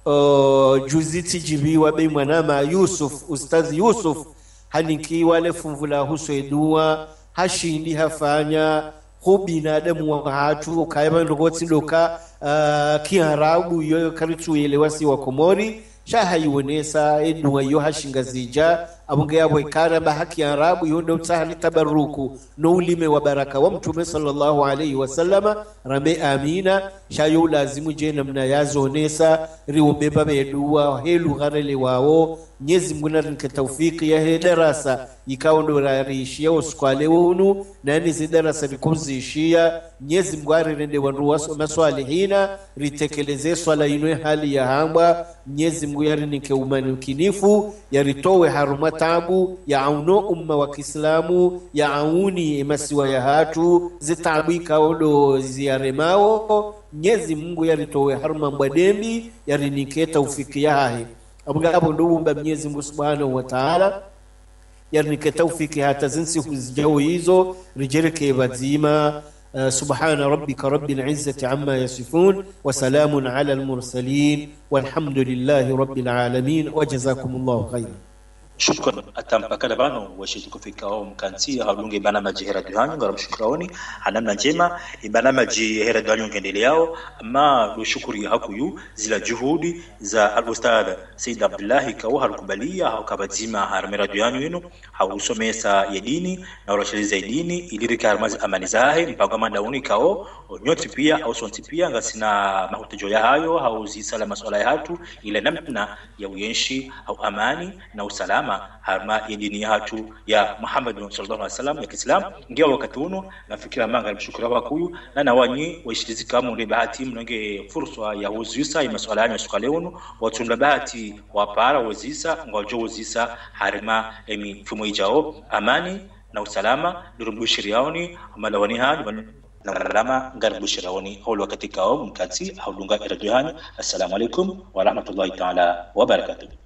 جزيتي جبي وبي منama Yusuf, Ustaz Yusuf haniki wale fumvula husoedua hashindi hafanya hubinadamu wa hatu kaiba ndogoti doka uh, kiarabu yoyo karitu elewasi wa Komori shahayonesa edwa yo hashingazija abunge yabo ikara ba haki arabu yondo utahali tabaruku no ulime wa baraka wa mtume sallallahu alayhi wasallama rambe amina shayo lazimu je namna yazo nesa riobeba bedua helu garele wao Mwenyezi Mungu rinke tawfiki ya he darasa ikawa ndo rarishia uskwale wonu na ni darasa likozishia Mwenyezi Mungu arende wandu maswalihina ritekeleze swala ino hali ya hamba Mwenyezi Mungu yarinike umanukinifu yaritowe haruma tabu ya auno umma wa Kiislamu ya auni masiwa ya hatu zitabika odo ziaremao Mwenyezi Mungu yaritowe haruma mbadembi yarinike tawfiki yahe abunga hapo nduumba Mwenyezi Mungu Subhanahu wa Ta'ala yarinike tawfiki hata zinsi huzijao hizo rijereke bazima. سبحان ربك رب العزة عما يصفون وسلام على المرسلين والحمد لله رب العالمين وجزاكم الله خيرا. Shukran atampakana bano washituko fikao mkanti halunge bana majihera duhanyo ngaram shukrani hanamna njema ibana majihera duhanyo ngendeleao ama dushukuri hakuyu zila juhudi za al-ustadh Said Abdullah kawa halukubalia hakabazima harmera duhanyo yenu hausomesa ya dini na urashiriza ya dini ilirika harmazi amani zahe mpaka mandauni kao nyoti pia au sonti pia ngasina mahutejo ya hayo hauzisala masuala ya hatu ila namna ya uyenshi au amani na usalama harma ya dini hatu ya Muhammad sallallahu alaihi wasallam ya Kiislam ndio wakati uno nafikira manga mshukuru wakuyu na nawanyi waishirizi kama ule bahati mnenge fursa ya uzisa ya masuala ya sukale uno watunda bahati wapara wazisa ngojo wazisa harma emi fumo ijao amani na usalama durumbu shiriaoni malawani hadi na rama garbu shiraoni holo wakati kao mkati haulunga iraduhani. Assalamu alaikum wa rahmatullahi ta'ala wa barakatuh.